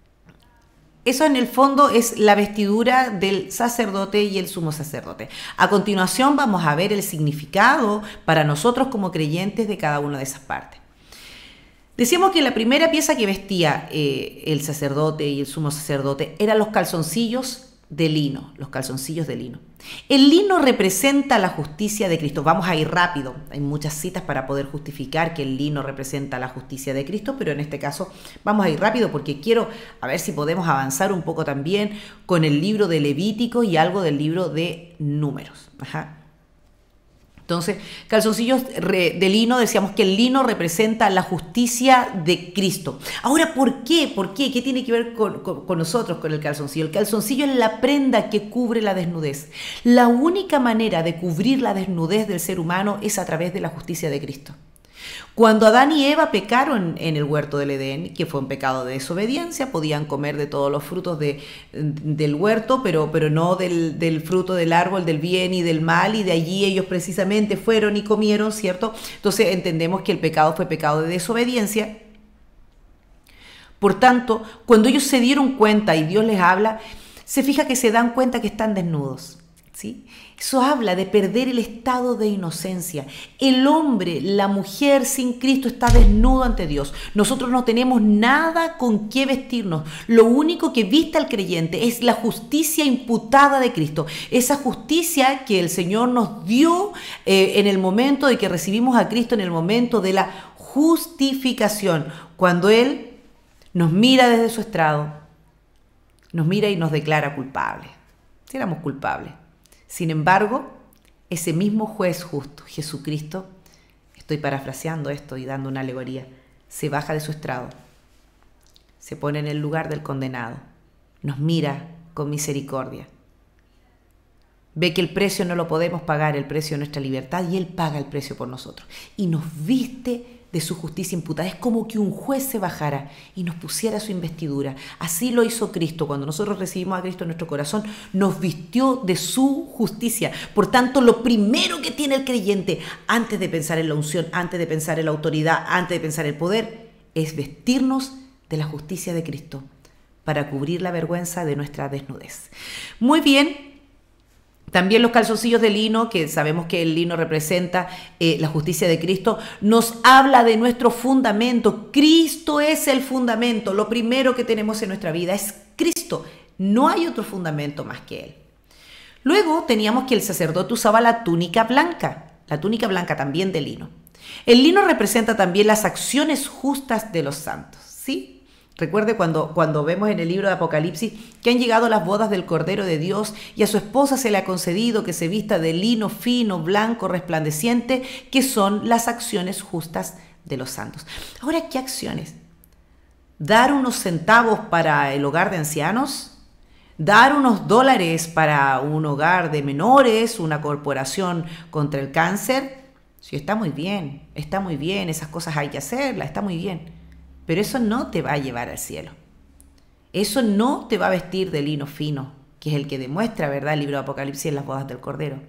eso en el fondo es la vestidura del sacerdote y el sumo sacerdote. A continuación vamos a ver el significado para nosotros como creyentes de cada una de esas partes. Decíamos que la primera pieza que vestía eh, el sacerdote y el sumo sacerdote eran los calzoncillos de lino, los calzoncillos de lino. El lino representa la justicia de Cristo. Vamos a ir rápido, hay muchas citas para poder justificar que el lino representa la justicia de Cristo, pero en este caso vamos a ir rápido porque quiero a ver si podemos avanzar un poco también con el libro de Levítico y algo del libro de Números. Ajá. Entonces, calzoncillos de lino, decíamos que el lino representa la justicia de Cristo. Ahora, ¿por qué? ¿Por qué? ¿Qué tiene que ver con, con, con nosotros, con el calzoncillo? El calzoncillo es la prenda que cubre la desnudez. La única manera de cubrir la desnudez del ser humano es a través de la justicia de Cristo. Cuando Adán y Eva pecaron en el huerto del Edén, que fue un pecado de desobediencia, podían comer de todos los frutos de, del huerto, pero, pero no del, del fruto del árbol del bien y del mal, y de allí ellos precisamente fueron y comieron, ¿cierto? Entonces entendemos que el pecado fue pecado de desobediencia. Por tanto, cuando ellos se dieron cuenta y Dios les habla, se fija que se dan cuenta que están desnudos, ¿sí? Eso habla de perder el estado de inocencia. El hombre, la mujer sin Cristo está desnudo ante Dios. Nosotros no tenemos nada con qué vestirnos. Lo único que viste al creyente es la justicia imputada de Cristo. Esa justicia que el Señor nos dio eh, en el momento de que recibimos a Cristo, en el momento de la justificación, cuando Él nos mira desde su estrado, nos mira y nos declara culpables. Si éramos culpables. Sin embargo, ese mismo juez justo, Jesucristo, estoy parafraseando esto y dando una alegoría, se baja de su estrado, se pone en el lugar del condenado, nos mira con misericordia, ve que el precio no lo podemos pagar, el precio de nuestra libertad, y Él paga el precio por nosotros y nos viste de su justicia imputada. Es como que un juez se bajara y nos pusiera su investidura. Así lo hizo Cristo. Cuando nosotros recibimos a Cristo en nuestro corazón, nos vistió de su justicia. Por tanto, lo primero que tiene el creyente, antes de pensar en la unción, antes de pensar en la autoridad, antes de pensar en el poder, es vestirnos de la justicia de Cristo para cubrir la vergüenza de nuestra desnudez. Muy bien. También los calzoncillos de lino, que sabemos que el lino representa eh, la justicia de Cristo, nos habla de nuestro fundamento. Cristo es el fundamento. Lo primero que tenemos en nuestra vida es Cristo. No hay otro fundamento más que Él. Luego teníamos que el sacerdote usaba la túnica blanca, la túnica blanca también de lino. El lino representa también las acciones justas de los santos, ¿sí? Recuerde cuando, cuando vemos en el libro de Apocalipsis que han llegado las bodas del Cordero de Dios y a su esposa se le ha concedido que se vista de lino fino, blanco, resplandeciente, que son las acciones justas de los santos. Ahora, ¿qué acciones? ¿Dar unos centavos para el hogar de ancianos? ¿Dar unos dólares para un hogar de menores, una corporación contra el cáncer? Sí, está muy bien, está muy bien, esas cosas hay que hacerlas, está muy bien. Pero eso no te va a llevar al cielo. Eso no te va a vestir de lino fino, que es el que demuestra, ¿verdad?, el libro de Apocalipsis en las bodas del Cordero.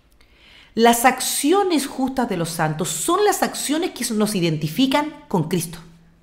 Las acciones justas de los santos son las acciones que nos identifican con Cristo.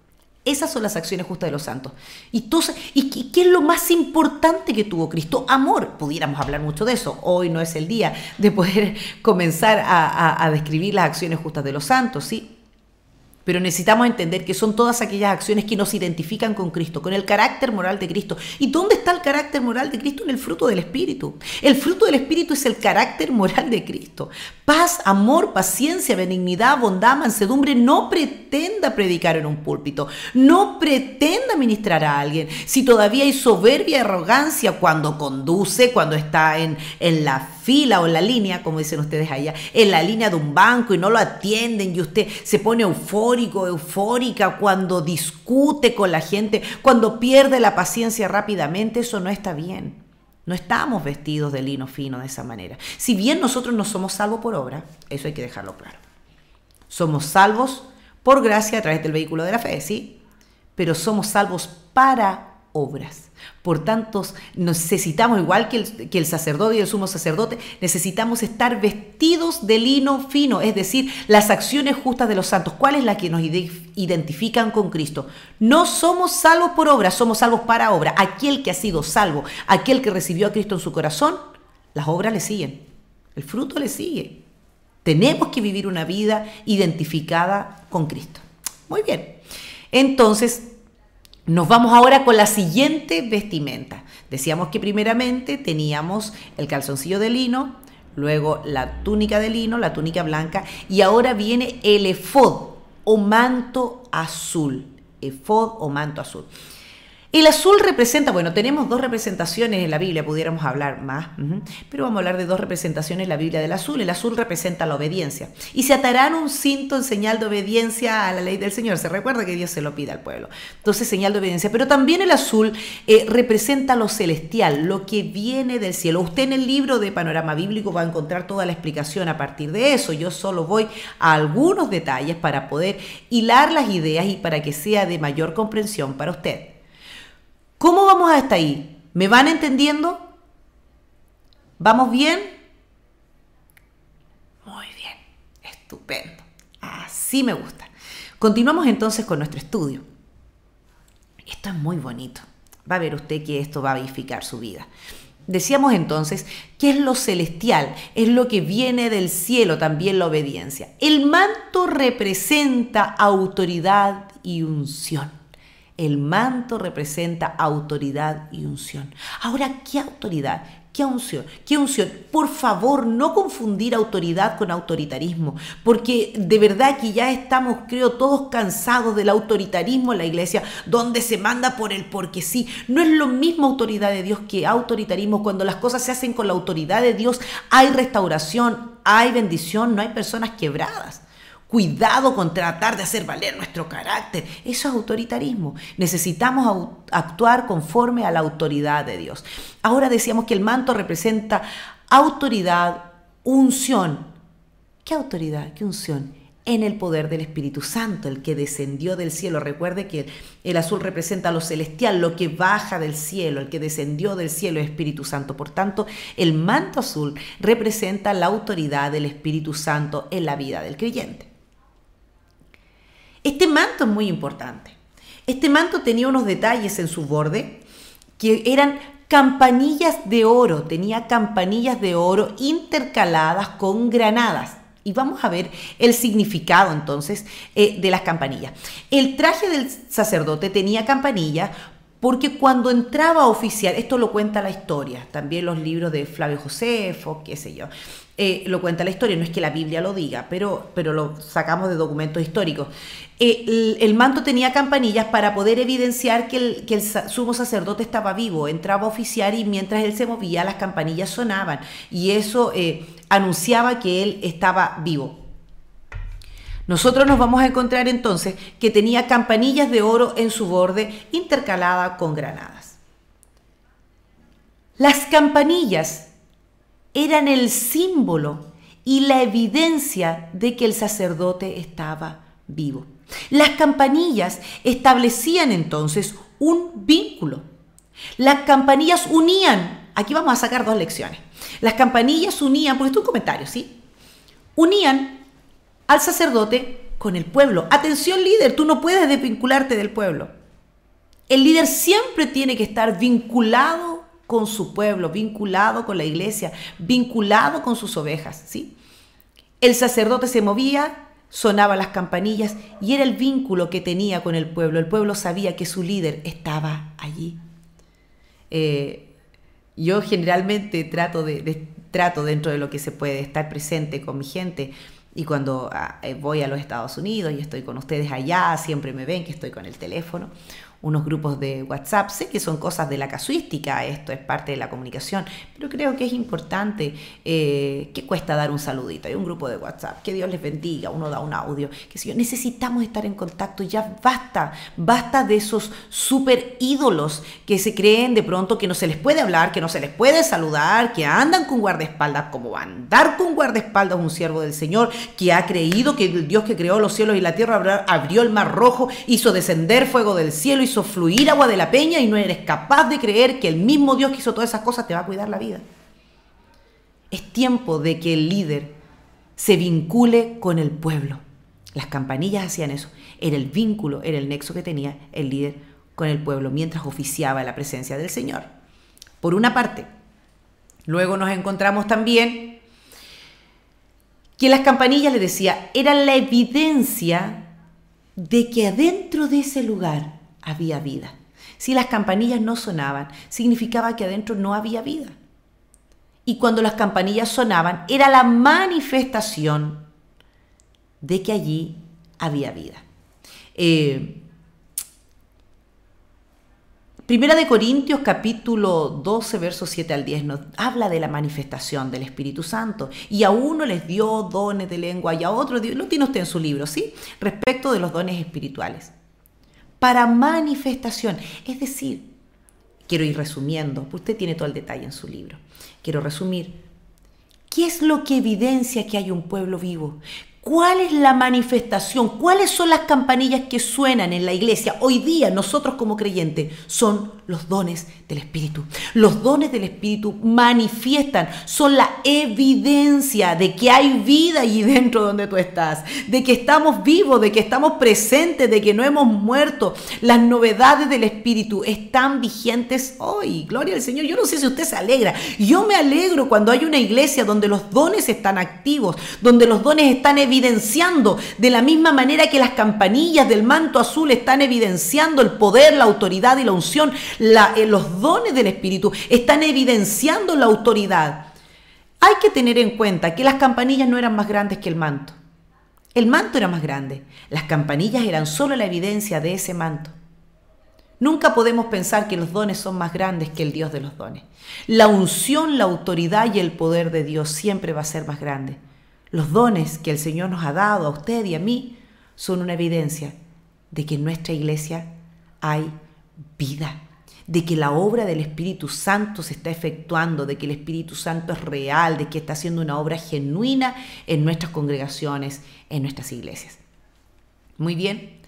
Esas son las acciones justas de los santos. ¿Y, tú, y, y qué es lo más importante que tuvo Cristo? Amor. Pudiéramos hablar mucho de eso. Hoy no es el día de poder comenzar a, a, a describir las acciones justas de los santos, ¿sí? Pero necesitamos entender que son todas aquellas acciones que nos identifican con Cristo, con el carácter moral de Cristo. ¿Y dónde está el carácter moral de Cristo? En el fruto del Espíritu. El fruto del Espíritu es el carácter moral de Cristo. Paz, amor, paciencia, benignidad, bondad, mansedumbre. No pretenda predicar en un púlpito. No pretenda ministrar a alguien. Si todavía hay soberbia y arrogancia cuando conduce, cuando está en, en la fila o en la línea, como dicen ustedes allá, en la línea de un banco y no lo atienden y usted se pone eufórico, eufórica cuando discute con la gente, cuando pierde la paciencia rápidamente, eso no está bien. No estamos vestidos de lino fino de esa manera. Si bien nosotros no somos salvos por obra, eso hay que dejarlo claro. Somos salvos por gracia a través del vehículo de la fe, ¿sí? Pero somos salvos para obras. Por tanto, necesitamos, igual que el, que el sacerdote y el sumo sacerdote, necesitamos estar vestidos de lino fino, es decir, las acciones justas de los santos. ¿Cuál es la que nos identifican con Cristo? No somos salvos por obra, somos salvos para obra. Aquel que ha sido salvo, aquel que recibió a Cristo en su corazón, las obras le siguen, el fruto le sigue. Tenemos que vivir una vida identificada con Cristo. Muy bien, entonces nos vamos ahora con la siguiente vestimenta. Decíamos que primeramente teníamos el calzoncillo de lino, luego la túnica de lino, la túnica blanca, y ahora viene el efod o manto azul. Efod o manto azul. El azul representa, bueno, tenemos dos representaciones en la Biblia, pudiéramos hablar más, uh-huh, pero vamos a hablar de dos representaciones en la Biblia del azul. El azul representa la obediencia. Y se atarán un cinto en señal de obediencia a la ley del Señor. Se recuerda que Dios se lo pide al pueblo. Entonces, señal de obediencia. Pero también el azul eh, representa lo celestial, lo que viene del cielo. Usted en el libro de Panorama Bíblico va a encontrar toda la explicación a partir de eso. Yo solo voy a algunos detalles para poder hilar las ideas y para que sea de mayor comprensión para usted. ¿Cómo vamos hasta ahí? ¿Me van entendiendo? ¿Vamos bien? Muy bien, estupendo. Así me gusta. Continuamos entonces con nuestro estudio. Esto es muy bonito. Va a ver usted que esto va a edificar su vida. Decíamos entonces que es lo celestial, es lo que viene del cielo, también la obediencia. El manto representa autoridad y unción. El manto representa autoridad y unción. Ahora, ¿qué autoridad? ¿Qué unción? ¿Qué unción? Por favor, no confundir autoridad con autoritarismo, porque de verdad que ya estamos, creo, todos cansados del autoritarismo en la iglesia, donde se manda por el porque sí. No es lo mismo autoridad de Dios que autoritarismo. Cuando las cosas se hacen con la autoridad de Dios, hay restauración, hay bendición, no hay personas quebradas. Cuidado con tratar de hacer valer nuestro carácter. Eso es autoritarismo. Necesitamos actuar conforme a la autoridad de Dios. Ahora decíamos que el manto representa autoridad, unción. ¿Qué autoridad? ¿Qué unción? En el poder del Espíritu Santo, el que descendió del cielo. Recuerde que el azul representa lo celestial, lo que baja del cielo. El que descendió del cielo es Espíritu Santo. Por tanto, el manto azul representa la autoridad del Espíritu Santo en la vida del creyente. Este manto es muy importante. Este manto tenía unos detalles en su borde que eran campanillas de oro. Tenía campanillas de oro intercaladas con granadas. Y vamos a ver el significado entonces eh, de las campanillas. El traje del sacerdote tenía campanillas porque cuando entraba a oficiar, esto lo cuenta la historia, también los libros de Flavio Josefo, qué sé yo, eh, lo cuenta la historia, no es que la Biblia lo diga, pero, pero lo sacamos de documentos históricos. Eh, el, el manto tenía campanillas para poder evidenciar que el, que el sumo sacerdote estaba vivo, entraba a oficiar y mientras él se movía las campanillas sonaban y eso eh, anunciaba que él estaba vivo. Nosotros nos vamos a encontrar entonces que tenía campanillas de oro en su borde intercalada con granadas. Las campanillas eran el símbolo y la evidencia de que el sacerdote estaba vivo. Las campanillas establecían entonces un vínculo. Las campanillas unían, aquí vamos a sacar dos lecciones. Las campanillas unían, porque esto es un comentario, ¿sí? Unían al sacerdote con el pueblo. Atención, líder, tú no puedes desvincularte del pueblo. El líder siempre tiene que estar vinculado con su pueblo, vinculado con la iglesia, vinculado con sus ovejas, ¿sí? El sacerdote se movía, sonaban las campanillas y era el vínculo que tenía con el pueblo. El pueblo sabía que su líder estaba allí. Eh, yo generalmente trato, de, de, trato dentro de lo que se puede estar presente con mi gente. Y cuando eh, voy a los Estados Unidos y estoy con ustedes allá, siempre me ven que estoy con el teléfono, unos grupos de WhatsApp. Sé que son cosas de la casuística, esto es parte de la comunicación, pero creo que es importante. Eh, ¿Qué cuesta dar un saludito? Hay un grupo de WhatsApp, que Dios les bendiga, uno da un audio, que si yo, necesitamos estar en contacto, ya basta, basta de esos super ídolos que se creen de pronto que no se les puede hablar, que no se les puede saludar, que andan con guardaespaldas, como andar con guardaespaldas un siervo del Señor, que ha creído que el Dios que creó los cielos y la tierra abrió el mar rojo, hizo descender fuego del cielo, hizo fluir agua de la peña y no eres capaz de creer que el mismo Dios que hizo todas esas cosas te va a cuidar la vida. Es tiempo de que el líder se vincule con el pueblo. Las campanillas hacían eso. Era el vínculo, era el nexo que tenía el líder con el pueblo mientras oficiaba la presencia del Señor. Por una parte. Luego nos encontramos también que las campanillas, le decía, eran la evidencia de que adentro de ese lugar había vida. Si las campanillas no sonaban, significaba que adentro no había vida. Y cuando las campanillas sonaban, era la manifestación de que allí había vida. Eh, Primera de Corintios capítulo doce, versos siete al diez nos habla de la manifestación del Espíritu Santo. Y a uno les dio dones de lengua y a otro, lo tiene usted en su libro, ¿sí? Respecto de los dones espirituales. Para manifestación, es decir, quiero ir resumiendo, usted tiene todo el detalle en su libro. Quiero resumir, ¿qué es lo que evidencia que hay un pueblo vivo? ¿Cuál es la manifestación? ¿Cuáles son las campanillas que suenan en la iglesia? Hoy día nosotros como creyentes son los dones del Espíritu. Los dones del Espíritu manifiestan, son la evidencia de que hay vida allí dentro donde tú estás, de que estamos vivos, de que estamos presentes, de que no hemos muerto. Las novedades del Espíritu están vigentes hoy. Gloria al Señor. Yo no sé si usted se alegra. Yo me alegro cuando hay una iglesia donde los dones están activos, donde los dones están evidentes, evidenciando de la misma manera que las campanillas del manto azul están evidenciando el poder, la autoridad y la unción. La, eh, los dones del Espíritu están evidenciando la autoridad. Hay que tener en cuenta que las campanillas no eran más grandes que el manto. El manto era más grande. Las campanillas eran solo la evidencia de ese manto. Nunca podemos pensar que los dones son más grandes que el Dios de los dones. La unción, la autoridad y el poder de Dios siempre va a ser más grande. Los dones que el Señor nos ha dado a usted y a mí son una evidencia de que en nuestra iglesia hay vida, de que la obra del Espíritu Santo se está efectuando, de que el Espíritu Santo es real, de que está haciendo una obra genuina en nuestras congregaciones, en nuestras iglesias. Muy bien.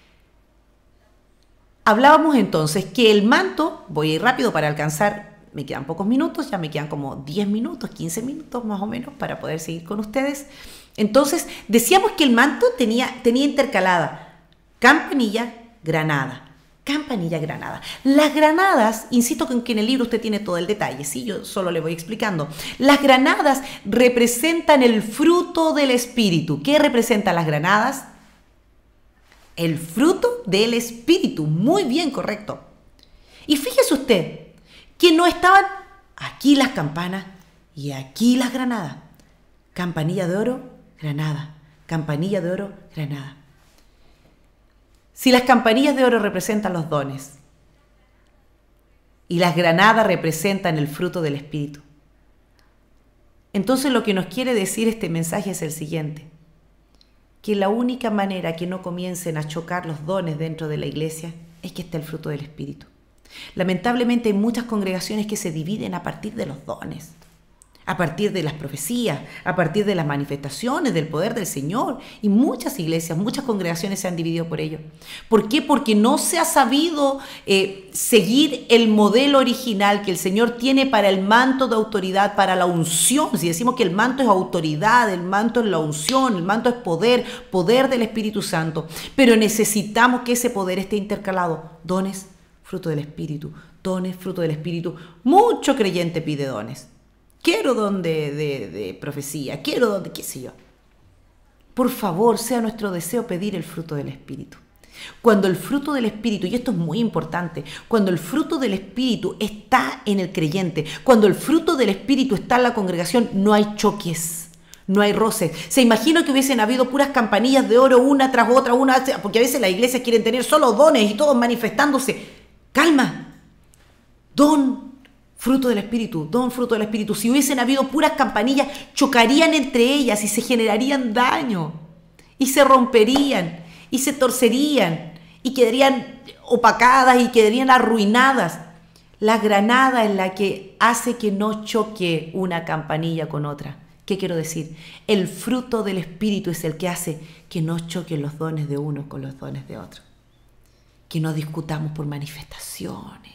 Hablábamos entonces que el manto, voy a ir rápido para alcanzar, me quedan pocos minutos, ya me quedan como diez minutos, quince minutos más o menos para poder seguir con ustedes. Entonces, decíamos que el manto tenía, tenía intercalada campanilla, granada, campanilla, granada. Las granadas, insisto en que en el libro usted tiene todo el detalle, ¿sí? Yo solo le voy explicando. Las granadas representan el fruto del Espíritu. ¿Qué representan las granadas? El fruto del Espíritu. Muy bien, correcto. Y fíjese usted que no estaban aquí las campanas y aquí las granadas. Campanilla de oro, granada. Campanilla de oro, granada. Si las campanillas de oro representan los dones y las granadas representan el fruto del Espíritu, entonces lo que nos quiere decir este mensaje es el siguiente: que la única manera que no comiencen a chocar los dones dentro de la iglesia es que esté el fruto del Espíritu. Lamentablemente hay muchas congregaciones que se dividen a partir de los dones, a partir de las profecías, a partir de las manifestaciones del poder del Señor. Y muchas iglesias, muchas congregaciones se han dividido por ello. ¿Por qué? Porque no se ha sabido eh, seguir el modelo original que el Señor tiene para el manto de autoridad, para la unción. Si decimos que el manto es autoridad, el manto es la unción, el manto es poder, poder del Espíritu Santo. Pero necesitamos que ese poder esté intercalado. Dones, fruto del Espíritu. Dones, fruto del Espíritu. Mucho creyente pide dones. Quiero don de, de, de profecía, quiero don de qué sé yo. Por favor, sea nuestro deseo pedir el fruto del Espíritu. Cuando el fruto del Espíritu, y esto es muy importante, cuando el fruto del Espíritu está en el creyente, cuando el fruto del Espíritu está en la congregación, no hay choques, no hay roces. Se imagina que hubiesen habido puras campanillas de oro una tras otra, una, porque a veces las iglesias quieren tener solo dones y todos manifestándose. Calma, don, fruto del Espíritu, don, fruto del Espíritu. Si hubiesen habido puras campanillas, chocarían entre ellas y se generarían daño. Y se romperían, y se torcerían, y quedarían opacadas, y quedarían arruinadas. La granada es la que hace que no choque una campanilla con otra. ¿Qué quiero decir? El fruto del Espíritu es el que hace que no choquen los dones de uno con los dones de otro. Que no discutamos por manifestaciones.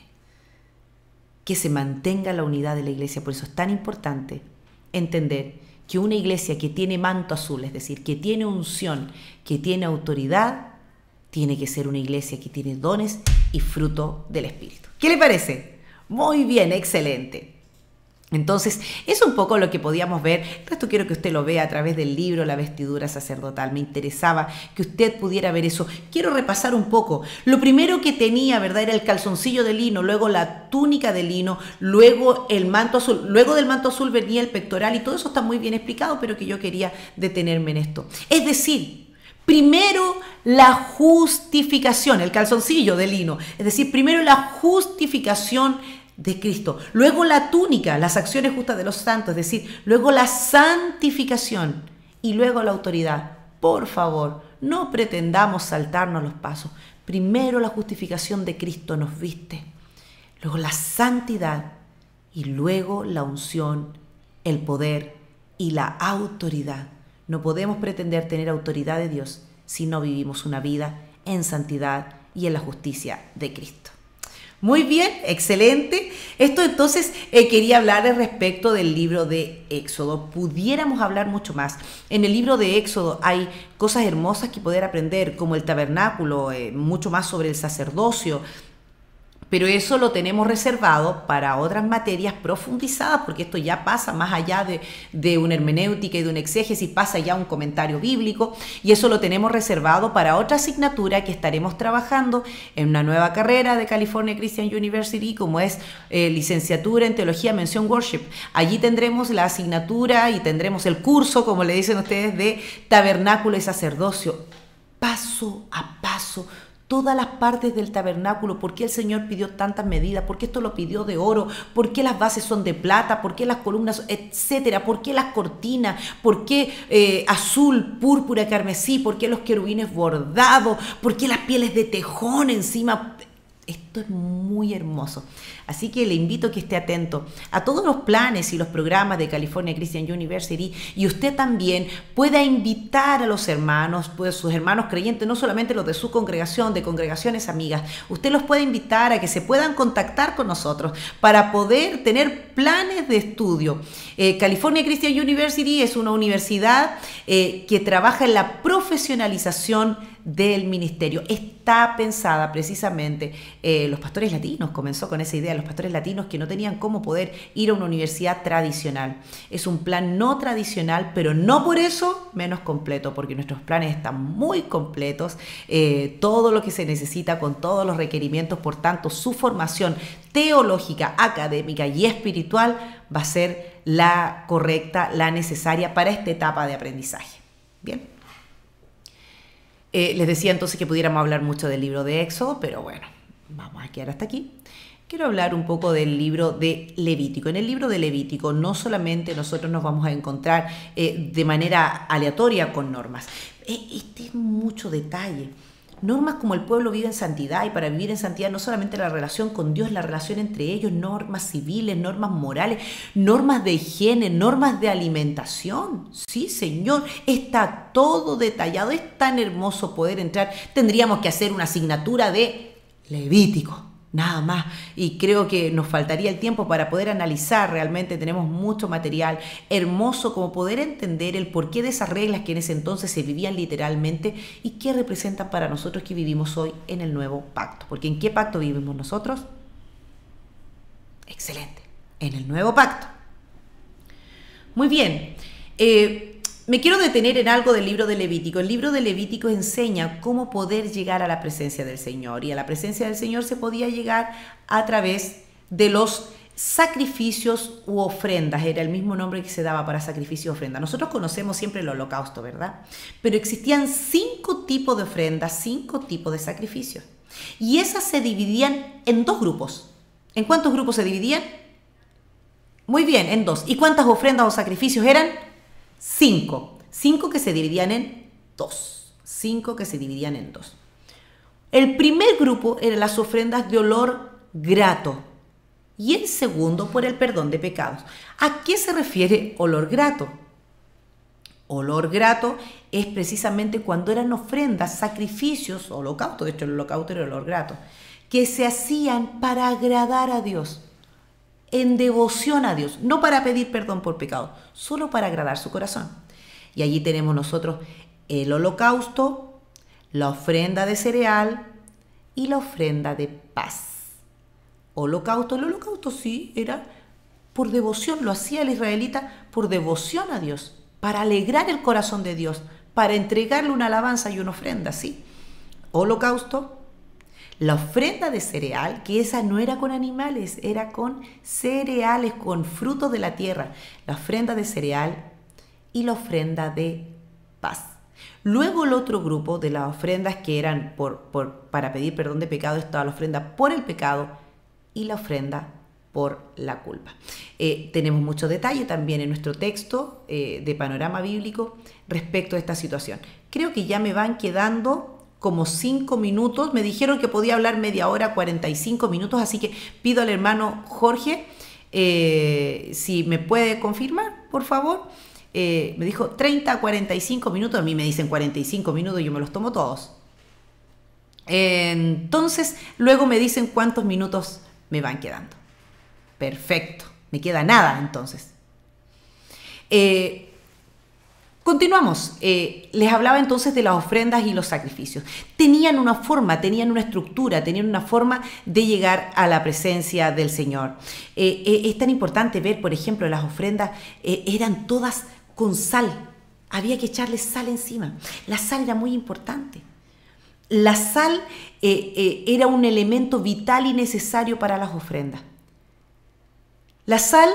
Que se mantenga la unidad de la iglesia. Por eso es tan importante entender que una iglesia que tiene manto azul, es decir, que tiene unción, que tiene autoridad, tiene que ser una iglesia que tiene dones y fruto del Espíritu. ¿Qué le parece? Muy bien, excelente. Entonces, es un poco lo que podíamos ver. Esto quiero que usted lo vea a través del libro La vestidura sacerdotal. Me interesaba que usted pudiera ver eso. Quiero repasar un poco. Lo primero que tenía, ¿verdad?, era el calzoncillo de lino, luego la túnica de lino, luego el manto azul. Luego del manto azul venía el pectoral y todo eso está muy bien explicado, pero que yo quería detenerme en esto. Es decir, primero la justificación, el calzoncillo de lino. Es decir, primero la justificación de Cristo, luego la túnica, las acciones justas de los santos, es decir, luego la santificación y luego la autoridad. Por favor, no pretendamos saltarnos los pasos. Primero la justificación de Cristo nos viste, luego la santidad y luego la unción, el poder y la autoridad. No podemos pretender tener autoridad de Dios si no vivimos una vida en santidad y en la justicia de Cristo. Muy bien, excelente. Esto entonces eh, quería hablarles respecto del libro de Éxodo. Pudiéramos hablar mucho más. En el libro de Éxodo hay cosas hermosas que poder aprender, como el tabernáculo, eh, mucho más sobre el sacerdocio. Pero eso lo tenemos reservado para otras materias profundizadas, porque esto ya pasa más allá de, de una hermenéutica y de un exégesis, pasa ya a un comentario bíblico, y eso lo tenemos reservado para otra asignatura que estaremos trabajando en una nueva carrera de California Christian University, como es eh, licenciatura en Teología, Mención Worship. Allí tendremos la asignatura y tendremos el curso, como le dicen ustedes, de tabernáculo y sacerdocio, paso a paso, todas las partes del tabernáculo, por qué el Señor pidió tantas medidas, por qué esto lo pidió de oro, por qué las bases son de plata, por qué las columnas, etcétera, por qué las cortinas, por qué eh, azul, púrpura, carmesí, por qué los querubines bordados, por qué las pieles de tejón encima. Esto es muy hermoso. Así que le invito a que esté atento a todos los planes y los programas de California Christian University, y usted también pueda invitar a los hermanos, pues sus hermanos creyentes, no solamente los de su congregación, de congregaciones amigas, usted los puede invitar a que se puedan contactar con nosotros para poder tener planes de estudio. Eh, California Christian University es una universidad eh, que trabaja en la profesionalización del ministerio. Está pensada precisamente, eh, los pastores latinos, comenzó con esa idea, los pastores latinos que no tenían cómo poder ir a una universidad tradicional. Es un plan no tradicional, pero no por eso menos completo, porque nuestros planes están muy completos, eh, todo lo que se necesita con todos los requerimientos, por tanto su formación teológica, académica y espiritual va a ser la correcta, la necesaria para esta etapa de aprendizaje. Bien. Eh, les decía entonces que pudiéramos hablar mucho del libro de Éxodo, pero bueno, vamos a quedar hasta aquí. Quiero hablar un poco del libro de Levítico. En el libro de Levítico no solamente nosotros nos vamos a encontrar eh, de manera aleatoria con normas. Eh, este es mucho detalle. Normas como el pueblo vive en santidad, y para vivir en santidad no solamente la relación con Dios, la relación entre ellos, normas civiles, normas morales, normas de higiene, normas de alimentación. Sí, Señor, está todo detallado, es tan hermoso poder entrar. Tendríamos que hacer una asignatura de Levítico, nada más, y creo que nos faltaría el tiempo para poder analizar. Realmente tenemos mucho material hermoso como poder entender el porqué de esas reglas que en ese entonces se vivían literalmente y qué representan para nosotros que vivimos hoy en el nuevo pacto. Porque ¿en qué pacto vivimos nosotros? Excelente, en el nuevo pacto. Muy bien, eh, me quiero detener en algo del libro de Levítico. El libro de Levítico enseña cómo poder llegar a la presencia del Señor. Y a la presencia del Señor se podía llegar a través de los sacrificios u ofrendas. Era el mismo nombre que se daba para sacrificio y ofrenda. Nosotros conocemos siempre el holocausto, ¿verdad? Pero existían cinco tipos de ofrendas, cinco tipos de sacrificios. Y esas se dividían en dos grupos. ¿En cuántos grupos se dividían? Muy bien, en dos. ¿Y cuántas ofrendas o sacrificios eran? Cinco. Cinco que se dividían en dos. Cinco que se dividían en dos. El primer grupo eran las ofrendas de olor grato. Y el segundo por el perdón de pecados. ¿A qué se refiere olor grato? Olor grato es precisamente cuando eran ofrendas, sacrificios, holocausto, de hecho el holocausto era olor grato, que se hacían para agradar a Dios, en devoción a Dios, no para pedir perdón por pecado, solo para agradar su corazón. Y allí tenemos nosotros el holocausto, la ofrenda de cereal y la ofrenda de paz. Holocausto, el holocausto sí era por devoción, lo hacía el israelita por devoción a Dios, para alegrar el corazón de Dios, para entregarle una alabanza y una ofrenda, sí. Holocausto. La ofrenda de cereal, que esa no era con animales, era con cereales, con frutos de la tierra. La ofrenda de cereal y la ofrenda de paz. Luego el otro grupo de las ofrendas que eran por, por, para pedir perdón de pecado, estaba la ofrenda por el pecado y la ofrenda por la culpa. Eh, tenemos mucho detalle también en nuestro texto eh, de panorama bíblico respecto a esta situación. Creo que ya me van quedando como cinco minutos. Me dijeron que podía hablar media hora, cuarenta y cinco minutos, así que pido al hermano Jorge eh, si me puede confirmar, por favor. Eh, me dijo treinta a cuarenta y cinco minutos, a mí me dicen cuarenta y cinco minutos, yo me los tomo todos. Eh, entonces, luego me dicen cuántos minutos me van quedando. Perfecto, me queda nada entonces. Eh, Continuamos. Eh, les hablaba entonces de las ofrendas y los sacrificios. Tenían una forma, tenían una estructura, tenían una forma de llegar a la presencia del Señor. Eh, eh, es tan importante ver, por ejemplo, las ofrendas eh, eran todas con sal. Había que echarle sal encima. La sal era muy importante. La sal eh, eh, era un elemento vital y necesario para las ofrendas. La sal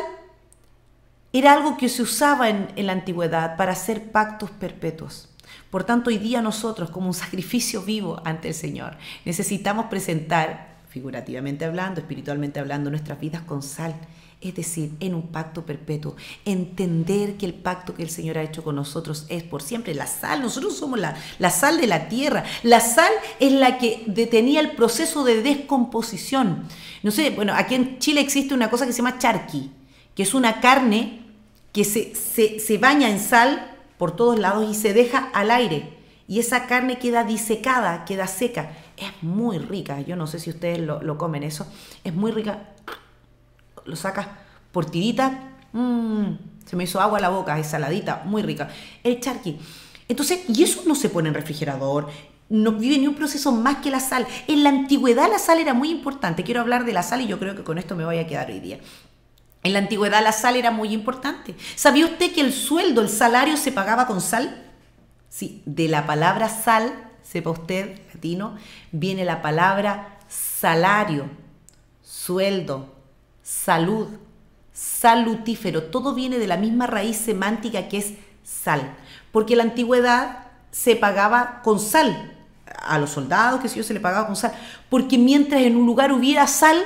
era algo que se usaba en, en la antigüedad para hacer pactos perpetuos. Por tanto, hoy día nosotros, como un sacrificio vivo ante el Señor, necesitamos presentar, figurativamente hablando, espiritualmente hablando, nuestras vidas con sal. Es decir, en un pacto perpetuo. Entender que el pacto que el Señor ha hecho con nosotros es por siempre. La sal, nosotros somos la, la sal de la tierra. La sal es la que detenía el proceso de descomposición. No sé, bueno, aquí en Chile existe una cosa que se llama charqui, que es una carne que se, se, se baña en sal por todos lados y se deja al aire. Y esa carne queda disecada, queda seca. Es muy rica. Yo no sé si ustedes lo, lo comen eso. Es muy rica. Lo sacas por tirita, mmm, se me hizo agua a la boca, es saladita, muy rica. El charqui. Entonces, y eso no se pone en refrigerador, no vive ni un proceso más que la sal. En la antigüedad la sal era muy importante. Quiero hablar de la sal y yo creo que con esto me voy a quedar hoy día. En la antigüedad la sal era muy importante. ¿Sabía usted que el sueldo, el salario se pagaba con sal? Sí, de la palabra sal, sepa usted, latino, viene la palabra salario, sueldo, salud, salutífero, todo viene de la misma raíz semántica que es sal, porque en la antigüedad se pagaba con sal, a los soldados, que si yo, se le pagaba con sal, porque mientras en un lugar hubiera sal,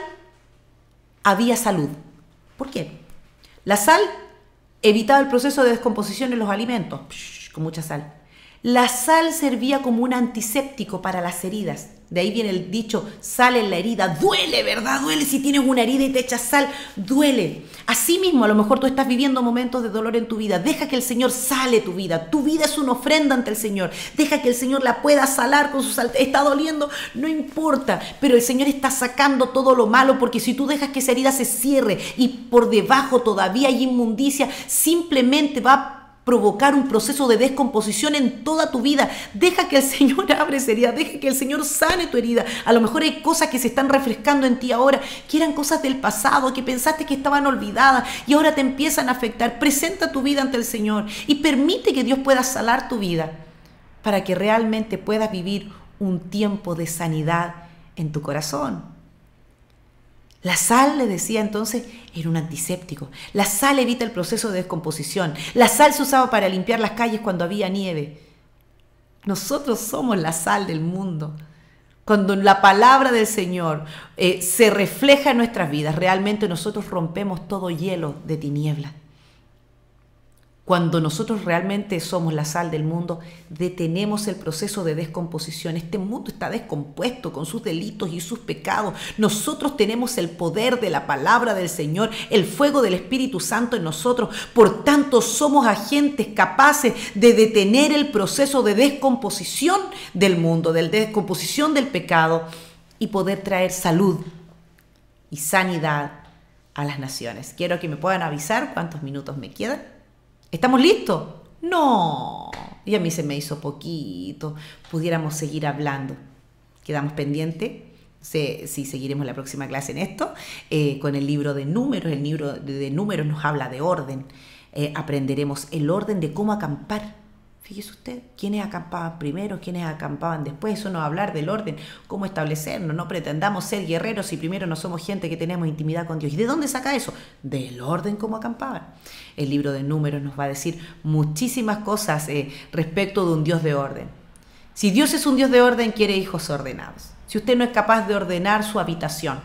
había salud. ¿Por qué? La sal evitaba el proceso de descomposición en los alimentos, con mucha sal. La sal servía como un antiséptico para las heridas. De ahí viene el dicho, sal en la herida. Duele, ¿verdad? Duele. Si tienes una herida y te echas sal, duele. Asimismo, a lo mejor tú estás viviendo momentos de dolor en tu vida. Deja que el Señor sale tu vida. Tu vida es una ofrenda ante el Señor. Deja que el Señor la pueda salar con su sal. Está doliendo, no importa. Pero el Señor está sacando todo lo malo, porque si tú dejas que esa herida se cierre y por debajo todavía hay inmundicia, simplemente va a provocar un proceso de descomposición en toda tu vida. Deja que el Señor abra esa herida, deja que el Señor sane tu herida. A lo mejor hay cosas que se están refrescando en ti ahora, que eran cosas del pasado, que pensaste que estaban olvidadas y ahora te empiezan a afectar. Presenta tu vida ante el Señor y permite que Dios pueda sanar tu vida para que realmente puedas vivir un tiempo de sanidad en tu corazón. La sal, le decía entonces, era un antiséptico. La sal evita el proceso de descomposición. La sal se usaba para limpiar las calles cuando había nieve. Nosotros somos la sal del mundo. Cuando la palabra del Señor eh, se refleja en nuestras vidas, realmente nosotros rompemos todo hielo de tinieblas. Cuando nosotros realmente somos la sal del mundo, detenemos el proceso de descomposición. Este mundo está descompuesto con sus delitos y sus pecados. Nosotros tenemos el poder de la palabra del Señor, el fuego del Espíritu Santo en nosotros. Por tanto, somos agentes capaces de detener el proceso de descomposición del mundo, de descomposición del pecado y poder traer salud y sanidad a las naciones. Quiero que me puedan avisar cuántos minutos me quedan. ¿Estamos listos? No, y a mí se me hizo poquito. Pudiéramos seguir hablando. Quedamos pendientes. Si sí, seguiremos la próxima clase en esto, eh, con el libro de números. El libro de números nos habla de orden. Eh, aprenderemos el orden de cómo acampar. Fíjese usted, quiénes acampaban primero, quiénes acampaban después. Eso nos va a hablar del orden, cómo establecernos. No pretendamos ser guerreros si primero no somos gente que tenemos intimidad con Dios. ¿Y de dónde saca eso? Del orden, cómo acampaban. El libro de números nos va a decir muchísimas cosas eh, respecto de un Dios de orden. Si Dios es un Dios de orden, quiere hijos ordenados. Si usted no es capaz de ordenar su habitación,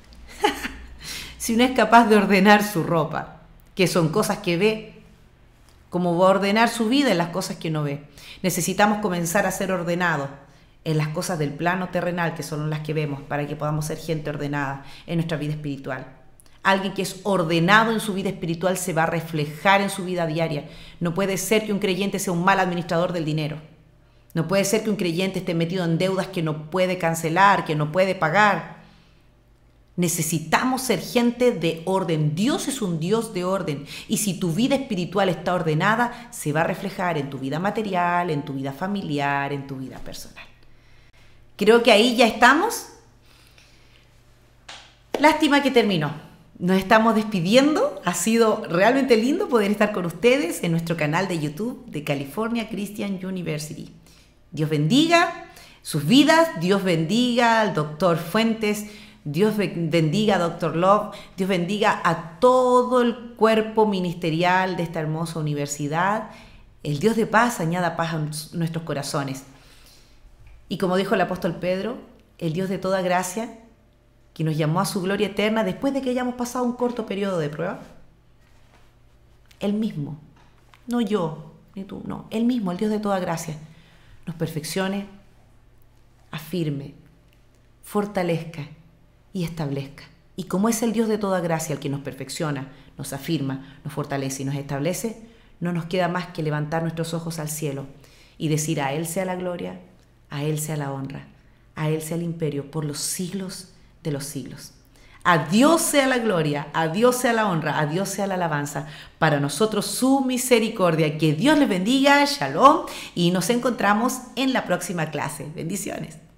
si no es capaz de ordenar su ropa, que son cosas que ve, ¿cómo va a ordenar su vida en las cosas que no ve? Necesitamos comenzar a ser ordenados en las cosas del plano terrenal, que son las que vemos, para que podamos ser gente ordenada en nuestra vida espiritual. Alguien que es ordenado en su vida espiritual se va a reflejar en su vida diaria. No puede ser que un creyente sea un mal administrador del dinero. No puede ser que un creyente esté metido en deudas que no puede cancelar, que no puede pagar. Necesitamos ser gente de orden. Dios es un Dios de orden. Y si tu vida espiritual está ordenada, se va a reflejar en tu vida material, en tu vida familiar, en tu vida personal. Creo que ahí ya estamos. Lástima que terminó. Nos estamos despidiendo. Ha sido realmente lindo poder estar con ustedes en nuestro canal de YouTube de California Christian University. Dios bendiga sus vidas. Dios bendiga al doctor Fuentes. Dios bendiga a doctor Love, Dios bendiga a todo el cuerpo ministerial de esta hermosa universidad. El Dios de paz añada paz a nuestros corazones. Y como dijo el apóstol Pedro, el Dios de toda gracia, que nos llamó a su gloria eterna después de que hayamos pasado un corto periodo de prueba, Él mismo, no yo, ni tú, no, Él mismo, el Dios de toda gracia, nos perfeccione, afirme, fortalezca y establezca. Y como es el Dios de toda gracia el que nos perfecciona, nos afirma, nos fortalece y nos establece, no nos queda más que levantar nuestros ojos al cielo y decir: a Él sea la gloria, a Él sea la honra, a Él sea el imperio por los siglos de los siglos. A Dios sea la gloria, a Dios sea la honra, a Dios sea la alabanza. Para nosotros su misericordia. Que Dios les bendiga, shalom, y nos encontramos en la próxima clase. Bendiciones.